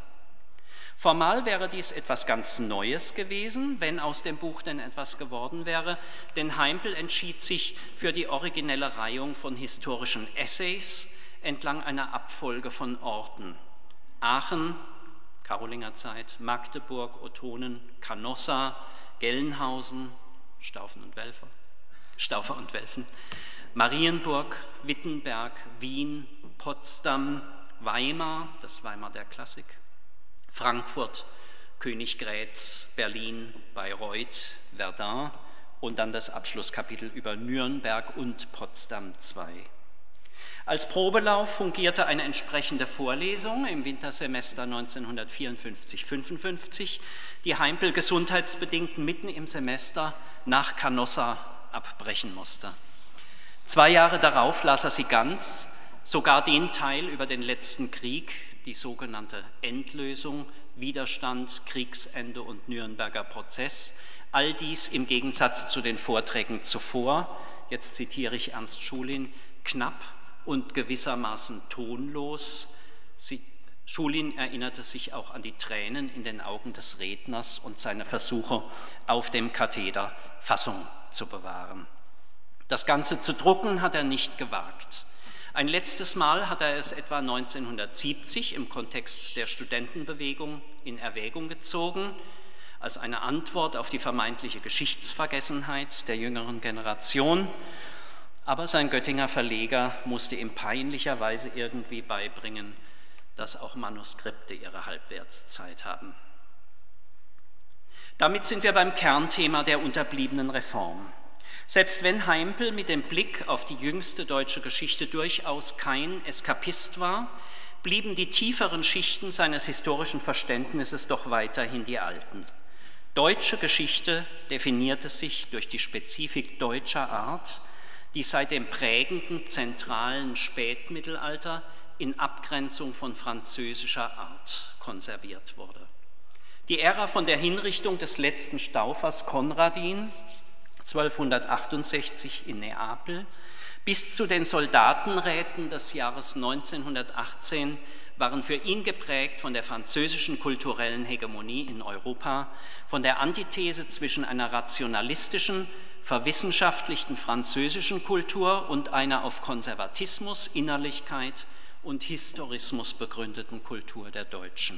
Formal wäre dies etwas ganz Neues gewesen, wenn aus dem Buch denn etwas geworden wäre, denn Heimpel entschied sich für die originelle Reihung von historischen Essays entlang einer Abfolge von Orten. Aachen, Karolingerzeit, Magdeburg, Ottonen, Canossa, Gelnhausen, Staufen und Welfer, Staufer und Welfen, Marienburg, Wittenberg, Wien, Potsdam, Weimar, das Weimar der Klassik, Frankfurt, Königgrätz, Berlin, Bayreuth, Verdun und dann das Abschlusskapitel über Nürnberg und Potsdam zwei. Als Probelauf fungierte eine entsprechende Vorlesung im Wintersemester neunzehnhundertvierundfünfzig fünfundfünfzig, die Heimpel gesundheitsbedingt mitten im Semester nach Canossa abbrechen musste. Zwei Jahre darauf las er sie ganz, sogar den Teil über den letzten Krieg, die sogenannte Endlösung, Widerstand, Kriegsende und Nürnberger Prozess, all dies im Gegensatz zu den Vorträgen zuvor, jetzt zitiere ich Ernst Schulin, knapp und gewissermaßen tonlos. Sie, Schulin erinnerte sich auch an die Tränen in den Augen des Redners und seine Versuche, auf dem Katheder Fassung zu bewahren. Das Ganze zu drucken hat er nicht gewagt. Ein letztes Mal hat er es etwa neunzehnhundertsiebzig im Kontext der Studentenbewegung in Erwägung gezogen, als eine Antwort auf die vermeintliche Geschichtsvergessenheit der jüngeren Generation. Aber sein Göttinger Verleger musste ihm peinlicherweise irgendwie beibringen, dass auch Manuskripte ihre Halbwertszeit haben. Damit sind wir beim Kernthema der unterbliebenen Reform. Selbst wenn Heimpel mit dem Blick auf die jüngste deutsche Geschichte durchaus kein Eskapist war, blieben die tieferen Schichten seines historischen Verständnisses doch weiterhin die alten. Deutsche Geschichte definierte sich durch die Spezifik deutscher Art, die seit dem prägenden zentralen Spätmittelalter in Abgrenzung von französischer Art konserviert wurde. Die Ära von der Hinrichtung des letzten Staufers Konradin zwölfhundertachtundsechzig in Neapel Bis zu den Soldatenräten des Jahres neunzehnhundertachtzehn waren für ihn geprägt von der französischen kulturellen Hegemonie in Europa, von der Antithese zwischen einer rationalistischen, verwissenschaftlichten französischen Kultur und einer auf Konservatismus, Innerlichkeit und Historismus begründeten Kultur der Deutschen.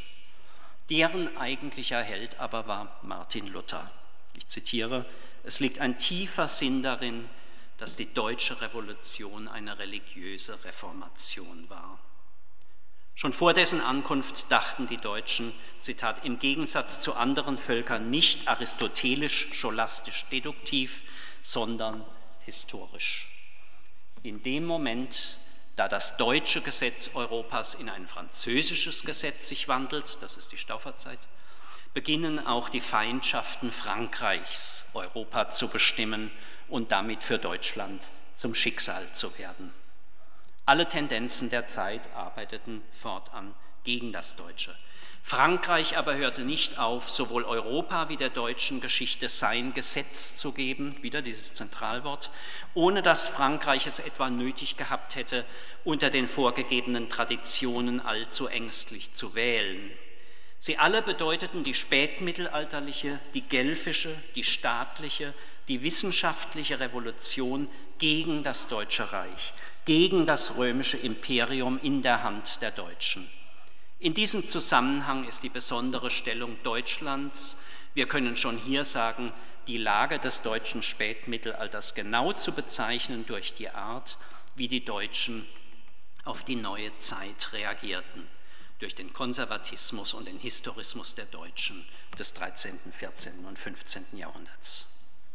Deren eigentlicher Held aber war Martin Luther. Ich zitiere: Es liegt ein tiefer Sinn darin, dass die deutsche Revolution eine religiöse Reformation war. Schon vor dessen Ankunft dachten die Deutschen, Zitat, im Gegensatz zu anderen Völkern nicht aristotelisch, scholastisch, deduktiv, sondern historisch. In dem Moment, da das deutsche Gesetz Europas in ein französisches Gesetz sich wandelt, das ist die Stauferzeit, beginnen auch die Feindschaften Frankreichs, Europa zu bestimmen und damit für Deutschland zum Schicksal zu werden. Alle Tendenzen der Zeit arbeiteten fortan gegen das Deutsche. Frankreich aber hörte nicht auf, sowohl Europa wie der deutschen Geschichte sein Gesetz zu geben, wieder dieses Zentralwort, ohne dass Frankreich es etwa nötig gehabt hätte, unter den vorgegebenen Traditionen allzu ängstlich zu wählen. Sie alle bedeuteten die spätmittelalterliche, die guelfische, die staatliche, die wissenschaftliche Revolution gegen das Deutsche Reich, gegen das römische Imperium in der Hand der Deutschen. In diesem Zusammenhang ist die besondere Stellung Deutschlands, wir können schon hier sagen, die Lage des deutschen Spätmittelalters genau zu bezeichnen durch die Art, wie die Deutschen auf die neue Zeit reagierten, durch den Konservatismus und den Historismus der Deutschen des dreizehnten, vierzehnten und fünfzehnten Jahrhunderts.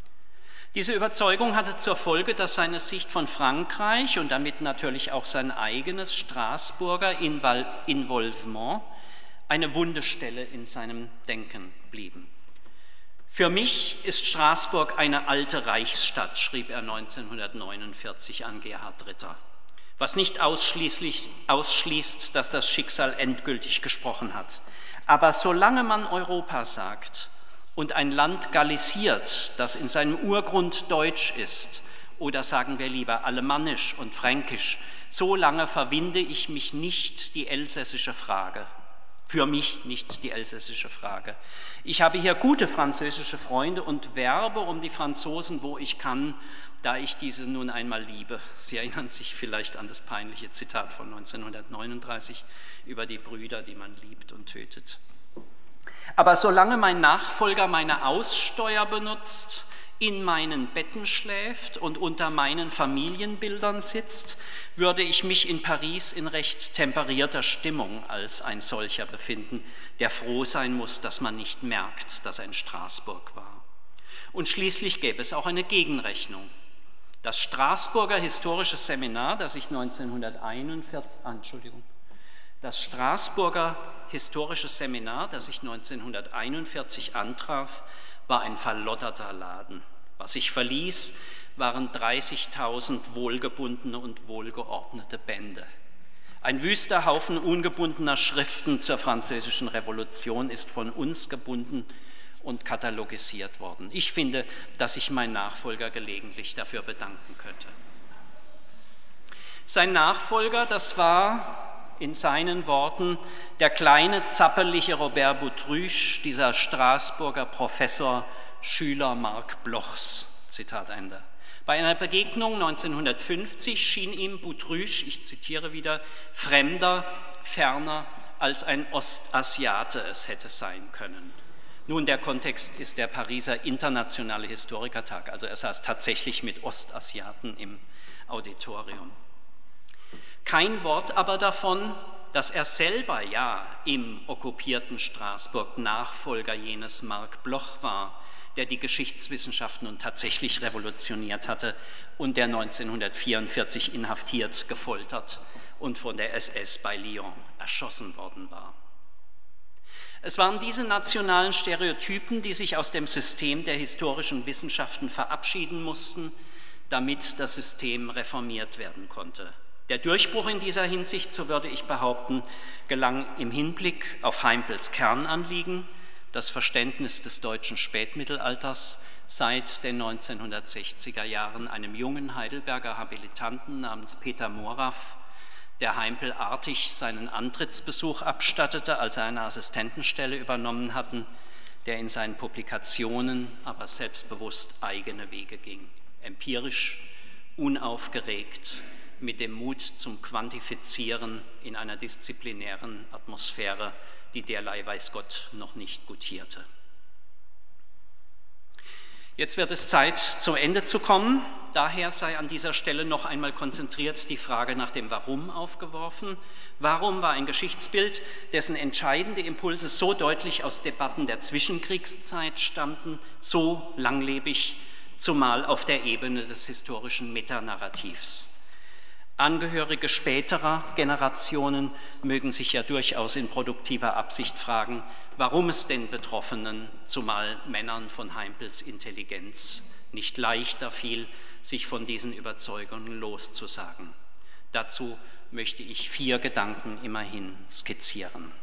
Diese Überzeugung hatte zur Folge, dass seine Sicht von Frankreich und damit natürlich auch sein eigenes Straßburger Involvement eine wunde Stelle in seinem Denken blieben. Für mich ist Straßburg eine alte Reichsstadt, schrieb er neunzehnhundertneunundvierzig an Gerhard Ritter, was nicht ausschließlich ausschließt, dass das Schicksal endgültig gesprochen hat. Aber solange man Europa sagt und ein Land gallisiert, das in seinem Urgrund deutsch ist, oder sagen wir lieber alemannisch und fränkisch, so lange verwinde ich mich nicht die elsässische Frage. Für mich nicht die elsässische Frage. Ich habe hier gute französische Freunde und werbe um die Franzosen, wo ich kann, da ich diese nun einmal liebe. Sie erinnern sich vielleicht an das peinliche Zitat von neunzehnhundertneununddreißig über die Brüder, die man liebt und tötet. Aber solange mein Nachfolger meine Aussteuer benutzt, in meinen Betten schläft und unter meinen Familienbildern sitzt, würde ich mich in Paris in recht temperierter Stimmung als ein solcher befinden, der froh sein muss, dass man nicht merkt, dass er in Straßburg war. Und schließlich gäbe es auch eine Gegenrechnung. Das Straßburger Historische Seminar, das ich neunzehnhunderteinundvierzig, ah, Entschuldigung, das Straßburger Historische Seminar, das ich neunzehnhunderteinundvierzig antraf, war ein verlotterter Laden. Was ich verließ, waren dreißigtausend wohlgebundene und wohlgeordnete Bände. Ein wüster Haufen ungebundener Schriften zur Französischen Revolution ist von uns gebunden und katalogisiert worden. Ich finde, dass sich mein Nachfolger gelegentlich dafür bedanken könnte. Sein Nachfolger, das war in seinen Worten der kleine, zappelige Robert Baudruche, dieser Straßburger Professor, Schüler Marc Blochs, Zitat Ende. Bei einer Begegnung neunzehnhundertfünfzig schien ihm Baudruche, ich zitiere wieder, fremder, ferner als ein Ostasiate es hätte sein können. Nun, der Kontext ist der Pariser Internationale Historikertag, also er saß tatsächlich mit Ostasiaten im Auditorium. Kein Wort aber davon, dass er selber ja im okkupierten Straßburg Nachfolger jenes Marc Bloch war, der die Geschichtswissenschaften nun tatsächlich revolutioniert hatte und der neunzehnhundertvierundvierzig inhaftiert, gefoltert und von der S S bei Lyon erschossen worden war. Es waren diese nationalen Stereotypen, die sich aus dem System der historischen Wissenschaften verabschieden mussten, damit das System reformiert werden konnte. Der Durchbruch in dieser Hinsicht, so würde ich behaupten, gelang im Hinblick auf Heimpels Kernanliegen, das Verständnis des deutschen Spätmittelalters seit den neunzehnhundertsechziger Jahren einem jungen Heidelberger Habilitanten namens Peter Moraff, der Heimpel artig seinen Antrittsbesuch abstattete, als er eine Assistentenstelle übernommen hatten, der in seinen Publikationen aber selbstbewusst eigene Wege ging, empirisch, unaufgeregt, mit dem Mut zum Quantifizieren in einer disziplinären Atmosphäre, die derlei weiß Gott noch nicht gutierte. Jetzt wird es Zeit, zum Ende zu kommen. Daher sei an dieser Stelle noch einmal konzentriert die Frage nach dem Warum aufgeworfen. Warum war ein Geschichtsbild, dessen entscheidende Impulse so deutlich aus Debatten der Zwischenkriegszeit stammten, so langlebig, zumal auf der Ebene des historischen Metanarrativs? Angehörige späterer Generationen mögen sich ja durchaus in produktiver Absicht fragen, warum es den Betroffenen, zumal Männern von Heimpels Intelligenz, nicht leichter fiel, sich von diesen Überzeugungen loszusagen. Dazu möchte ich vier Gedanken immerhin skizzieren.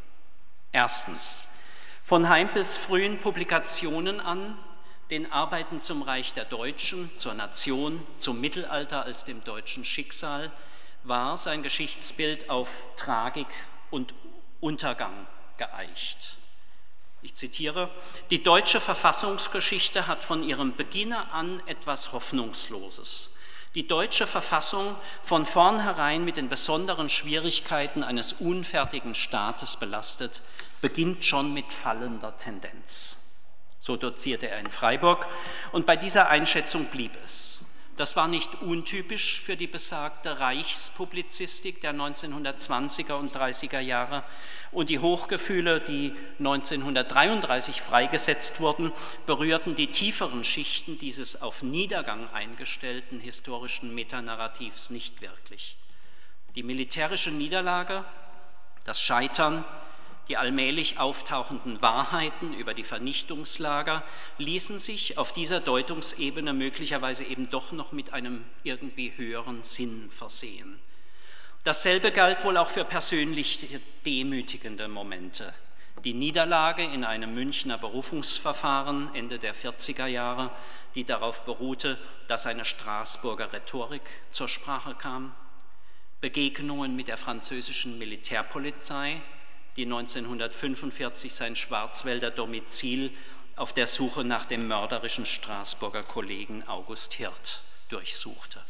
Erstens, von Heimpels frühen Publikationen an, den Arbeiten zum Reich der Deutschen, zur Nation, zum Mittelalter als dem deutschen Schicksal, war sein Geschichtsbild auf Tragik und Untergang geeicht. Ich zitiere: Die deutsche Verfassungsgeschichte hat von ihrem Beginne an etwas Hoffnungsloses. Die deutsche Verfassung, von vornherein mit den besonderen Schwierigkeiten eines unfertigen Staates belastet, beginnt schon mit fallender Tendenz. So dozierte er in Freiburg, und bei dieser Einschätzung blieb es. Das war nicht untypisch für die besagte Reichspublizistik der neunzehnhundertzwanziger und dreißiger Jahre, und die Hochgefühle, die neunzehnhundertdreiunddreißig freigesetzt wurden, berührten die tieferen Schichten dieses auf Niedergang eingestellten historischen Metanarrativs nicht wirklich. Die militärische Niederlage, das Scheitern, die allmählich auftauchenden Wahrheiten über die Vernichtungslager ließen sich auf dieser Deutungsebene möglicherweise eben doch noch mit einem irgendwie höheren Sinn versehen. Dasselbe galt wohl auch für persönlich demütigende Momente. Die Niederlage in einem Münchner Berufungsverfahren Ende der vierziger Jahre, die darauf beruhte, dass eine Straßburger Rhetorik zur Sprache kam, Begegnungen mit der französischen Militärpolizei, die neunzehnhundertfünfundvierzig sein Schwarzwälder Domizil auf der Suche nach dem mörderischen Straßburger Kollegen August Hirt durchsuchte.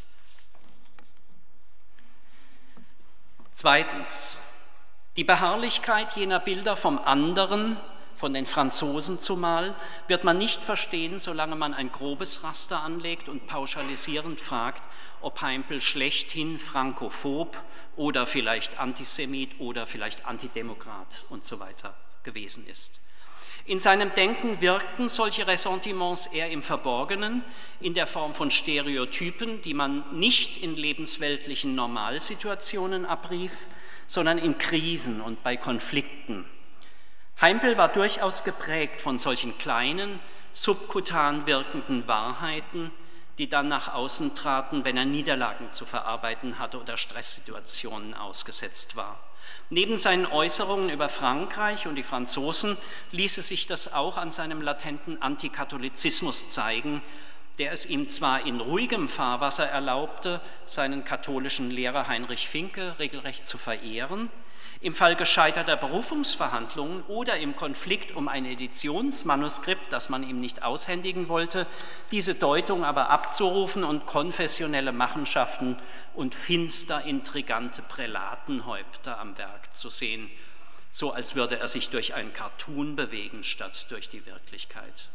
Zweitens, die Beharrlichkeit jener Bilder vom anderen, von den Franzosen zumal, wird man nicht verstehen, solange man ein grobes Raster anlegt und pauschalisierend fragt, ob Heimpel schlechthin frankophob oder vielleicht Antisemit oder vielleicht Antidemokrat und so weiter gewesen ist. In seinem Denken wirkten solche Ressentiments eher im Verborgenen, in der Form von Stereotypen, die man nicht in lebensweltlichen Normalsituationen abrief, sondern in Krisen und bei Konflikten. Heimpel war durchaus geprägt von solchen kleinen, subkutan wirkenden Wahrheiten, die dann nach außen traten, wenn er Niederlagen zu verarbeiten hatte oder Stresssituationen ausgesetzt war. Neben seinen Äußerungen über Frankreich und die Franzosen ließe sich das auch an seinem latenten Antikatholizismus zeigen, der es ihm zwar in ruhigem Fahrwasser erlaubte, seinen katholischen Lehrer Heinrich Finke regelrecht zu verehren, im Fall gescheiterter Berufungsverhandlungen oder im Konflikt um ein Editionsmanuskript, das man ihm nicht aushändigen wollte, diese Deutung aber abzurufen und konfessionelle Machenschaften und finster intrigante Prälatenhäupter am Werk zu sehen, so als würde er sich durch einen Cartoon bewegen statt durch die Wirklichkeit.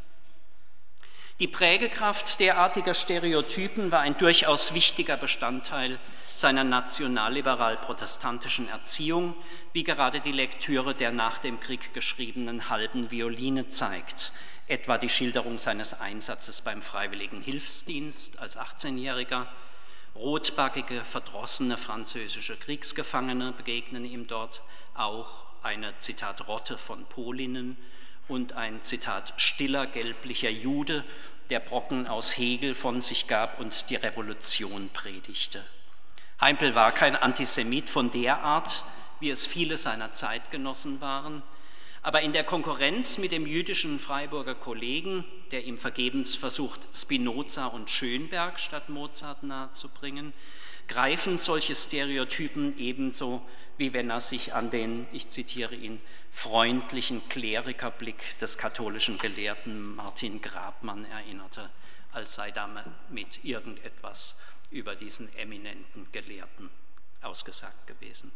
Die Prägekraft derartiger Stereotypen war ein durchaus wichtiger Bestandteil seiner nationalliberal-protestantischen Erziehung, wie gerade die Lektüre der nach dem Krieg geschriebenen Halben Violine zeigt, etwa die Schilderung seines Einsatzes beim Freiwilligen Hilfsdienst als achtzehnjähriger. Rotbackige, verdrossene französische Kriegsgefangene begegnen ihm dort, auch eine, Zitat, Rotte von Polinnen und ein, Zitat, stiller gelblicher Jude, der Brocken aus Hegel von sich gab und die Revolution predigte. Heimpel war kein Antisemit von der Art, wie es viele seiner Zeitgenossen waren, Aber in der Konkurrenz mit dem jüdischen Freiburger Kollegen, der ihm vergebens versucht, Spinoza und Schönberg statt Mozart nahezubringen, greifen solche Stereotypen ebenso, wie wenn er sich an den, ich zitiere ihn, freundlichen Klerikerblick des katholischen Gelehrten Martin Grabmann erinnerte, als sei damit irgendetwas über diesen eminenten Gelehrten ausgesagt gewesen.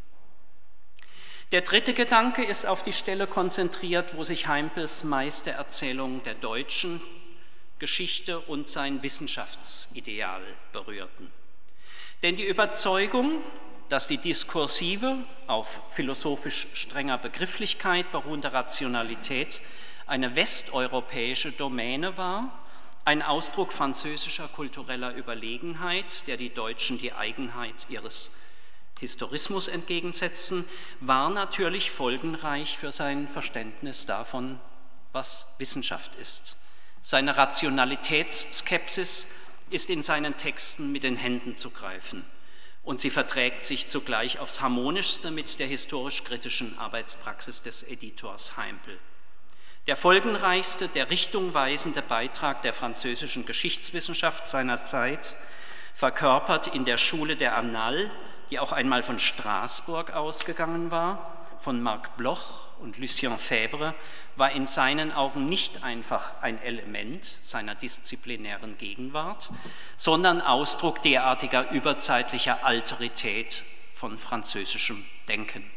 Der dritte Gedanke ist auf die Stelle konzentriert, wo sich Heimpels Meistererzählung der deutschen Geschichte und sein Wissenschaftsideal berührten. Denn die Überzeugung, dass die diskursive, auf philosophisch strenger Begrifflichkeit beruhende Rationalität eine westeuropäische Domäne war, ein Ausdruck französischer kultureller Überlegenheit, der die Deutschen die Eigenheit ihres Historismus entgegensetzen, war natürlich folgenreich für sein Verständnis davon, was Wissenschaft ist. Seine Rationalitätsskepsis ist in seinen Texten mit den Händen zu greifen und sie verträgt sich zugleich aufs harmonischste mit der historisch-kritischen Arbeitspraxis des Editors Heimpel. Der folgenreichste, der richtungweisende Beitrag der französischen Geschichtswissenschaft seiner Zeit verkörpert in der Schule der Annales, die auch einmal von Straßburg ausgegangen war, von Marc Bloch und Lucien Febvre, war in seinen Augen nicht einfach ein Element seiner disziplinären Gegenwart, sondern Ausdruck derartiger überzeitlicher Alterität von französischem Denken.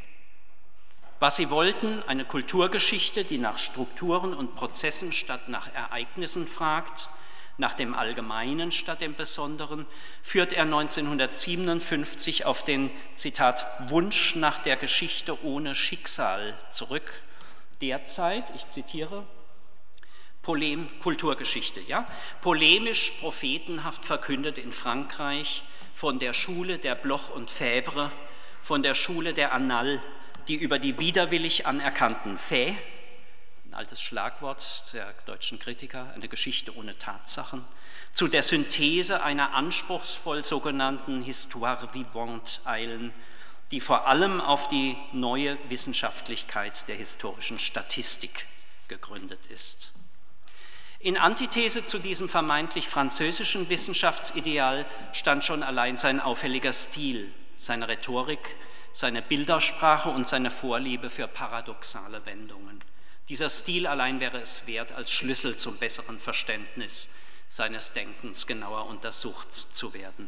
Was sie wollten, eine Kulturgeschichte, die nach Strukturen und Prozessen statt nach Ereignissen fragt, nach dem Allgemeinen statt dem Besonderen, führt er neunzehnhundertsiebenundfünfzig auf den, Zitat, Wunsch nach der Geschichte ohne Schicksal zurück. Derzeit, ich zitiere, Polem, Kulturgeschichte, ja, polemisch, prophetenhaft verkündet in Frankreich von der Schule der Bloch und Febvre, von der Schule der Annales, die über die widerwillig anerkannten Faits, ein altes Schlagwort der deutschen Kritiker, eine Geschichte ohne Tatsachen, zu der Synthese einer anspruchsvoll sogenannten Histoire vivante eilen, die vor allem auf die neue Wissenschaftlichkeit der historischen Statistik gegründet ist. In Antithese zu diesem vermeintlich französischen Wissenschaftsideal stand schon allein sein auffälliger Stil, seine Rhetorik, seine Bildersprache und seine Vorliebe für paradoxale Wendungen. Dieser Stil allein wäre es wert, als Schlüssel zum besseren Verständnis seines Denkens genauer untersucht zu werden.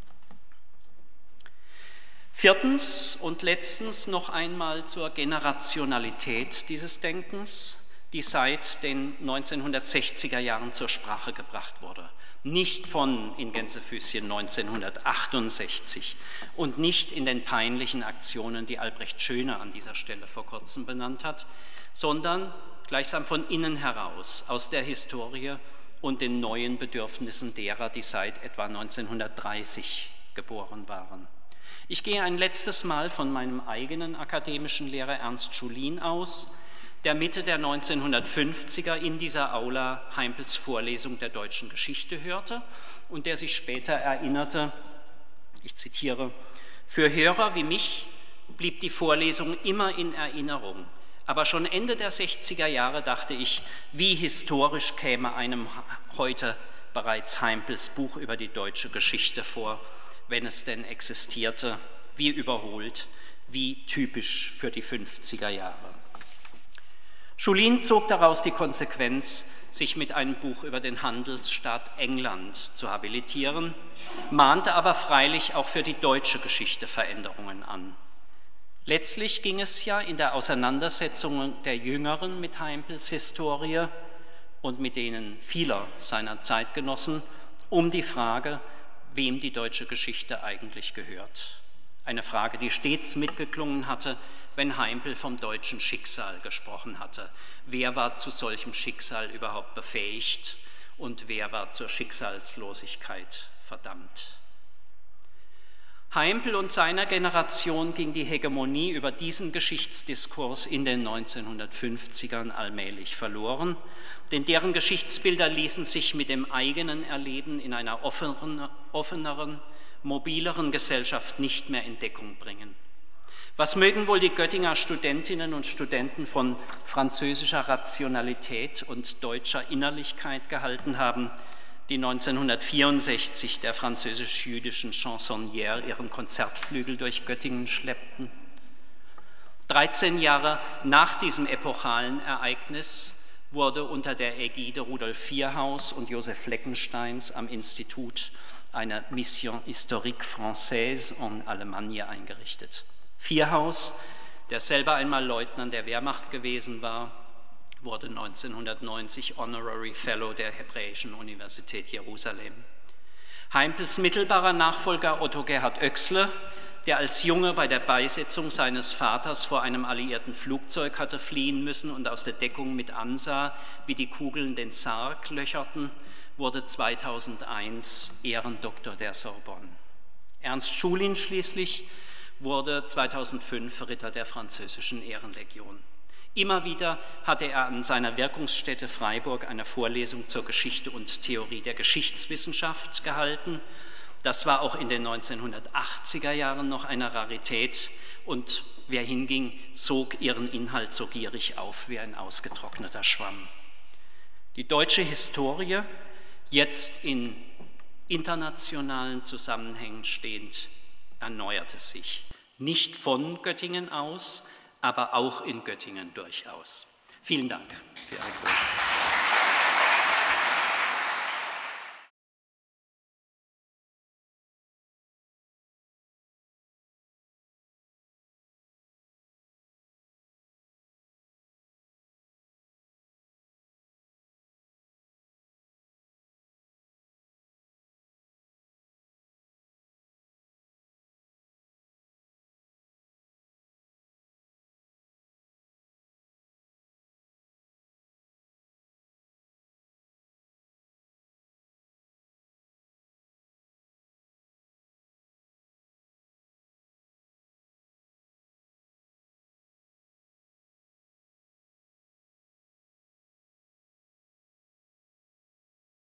Viertens und letztens noch einmal zur Generationalität dieses Denkens, die seit den neunzehnhundertsechziger Jahren zur Sprache gebracht wurde. Nicht von in Gänsefüßchen neunzehnhundertachtundsechzig und nicht in den peinlichen Aktionen, die Albrecht Schöne an dieser Stelle vor kurzem benannt hat, sondern gleichsam von innen heraus, aus der Historie und den neuen Bedürfnissen derer, die seit etwa neunzehnhundertdreißig geboren waren. Ich gehe ein letztes Mal von meinem eigenen akademischen Lehrer Ernst Schulin aus, der Mitte der neunzehnhundertfünfziger in dieser Aula Heimpels Vorlesung der deutschen Geschichte hörte und der sich später erinnerte, ich zitiere, für Hörer wie mich blieb die Vorlesung immer in Erinnerung, aber schon Ende der sechziger Jahre dachte ich, wie historisch käme einem heute bereits Heimpels Buch über die deutsche Geschichte vor, wenn es denn existierte, wie überholt, wie typisch für die fünfziger Jahre. Schulin zog daraus die Konsequenz, sich mit einem Buch über den Handelsstaat England zu habilitieren, mahnte aber freilich auch für die deutsche Geschichte Veränderungen an. Letztlich ging es ja in der Auseinandersetzung der Jüngeren mit Heimpels Historie und mit denen vieler seiner Zeitgenossen um die Frage, wem die deutsche Geschichte eigentlich gehört. Eine Frage, die stets mitgeklungen hatte, wenn Heimpel vom deutschen Schicksal gesprochen hatte. Wer war zu solchem Schicksal überhaupt befähigt und wer war zur Schicksalslosigkeit verdammt? Heimpel und seiner Generation ging die Hegemonie über diesen Geschichtsdiskurs in den neunzehnhundertfünfzigern allmählich verloren, denn deren Geschichtsbilder ließen sich mit dem eigenen Erleben in einer offeneren, offeneren mobileren Gesellschaft nicht mehr in Deckung bringen. Was mögen wohl die Göttinger Studentinnen und Studenten von französischer Rationalität und deutscher Innerlichkeit gehalten haben, die neunzehnhundertvierundsechzig der französisch-jüdischen Chansonnière ihren Konzertflügel durch Göttingen schleppten? dreizehn Jahre nach diesem epochalen Ereignis wurde unter der Ägide Rudolf Vierhaus und Joseph Fleckensteins am Institut eine Mission historique française en Allemagne eingerichtet. Vierhaus, der selber einmal Leutnant der Wehrmacht gewesen war, wurde neunzehnhundertneunzig Honorary Fellow der Hebräischen Universität Jerusalem. Heimpels mittelbarer Nachfolger Otto Gerhard Oechsle, der als Junge bei der Beisetzung seines Vaters vor einem alliierten Flugzeug hatte fliehen müssen und aus der Deckung mit ansah, wie die Kugeln den Sarg löcherten, wurde zweitausendeins Ehrendoktor der Sorbonne. Ernst Schulin schließlich wurde zweitausendfünf Ritter der französischen Ehrenlegion. Immer wieder hatte er an seiner Wirkungsstätte Freiburg eine Vorlesung zur Geschichte und Theorie der Geschichtswissenschaft gehalten. Das war auch in den neunzehnhundertachtziger Jahren noch eine Rarität und wer hinging, sog ihren Inhalt so gierig auf wie ein ausgetrockneter Schwamm. Die deutsche Historie, jetzt in internationalen Zusammenhängen stehend, erneuerte sich. Nicht von Göttingen aus, aber auch in Göttingen durchaus. Vielen Dank für Ihre Aufmerksamkeit.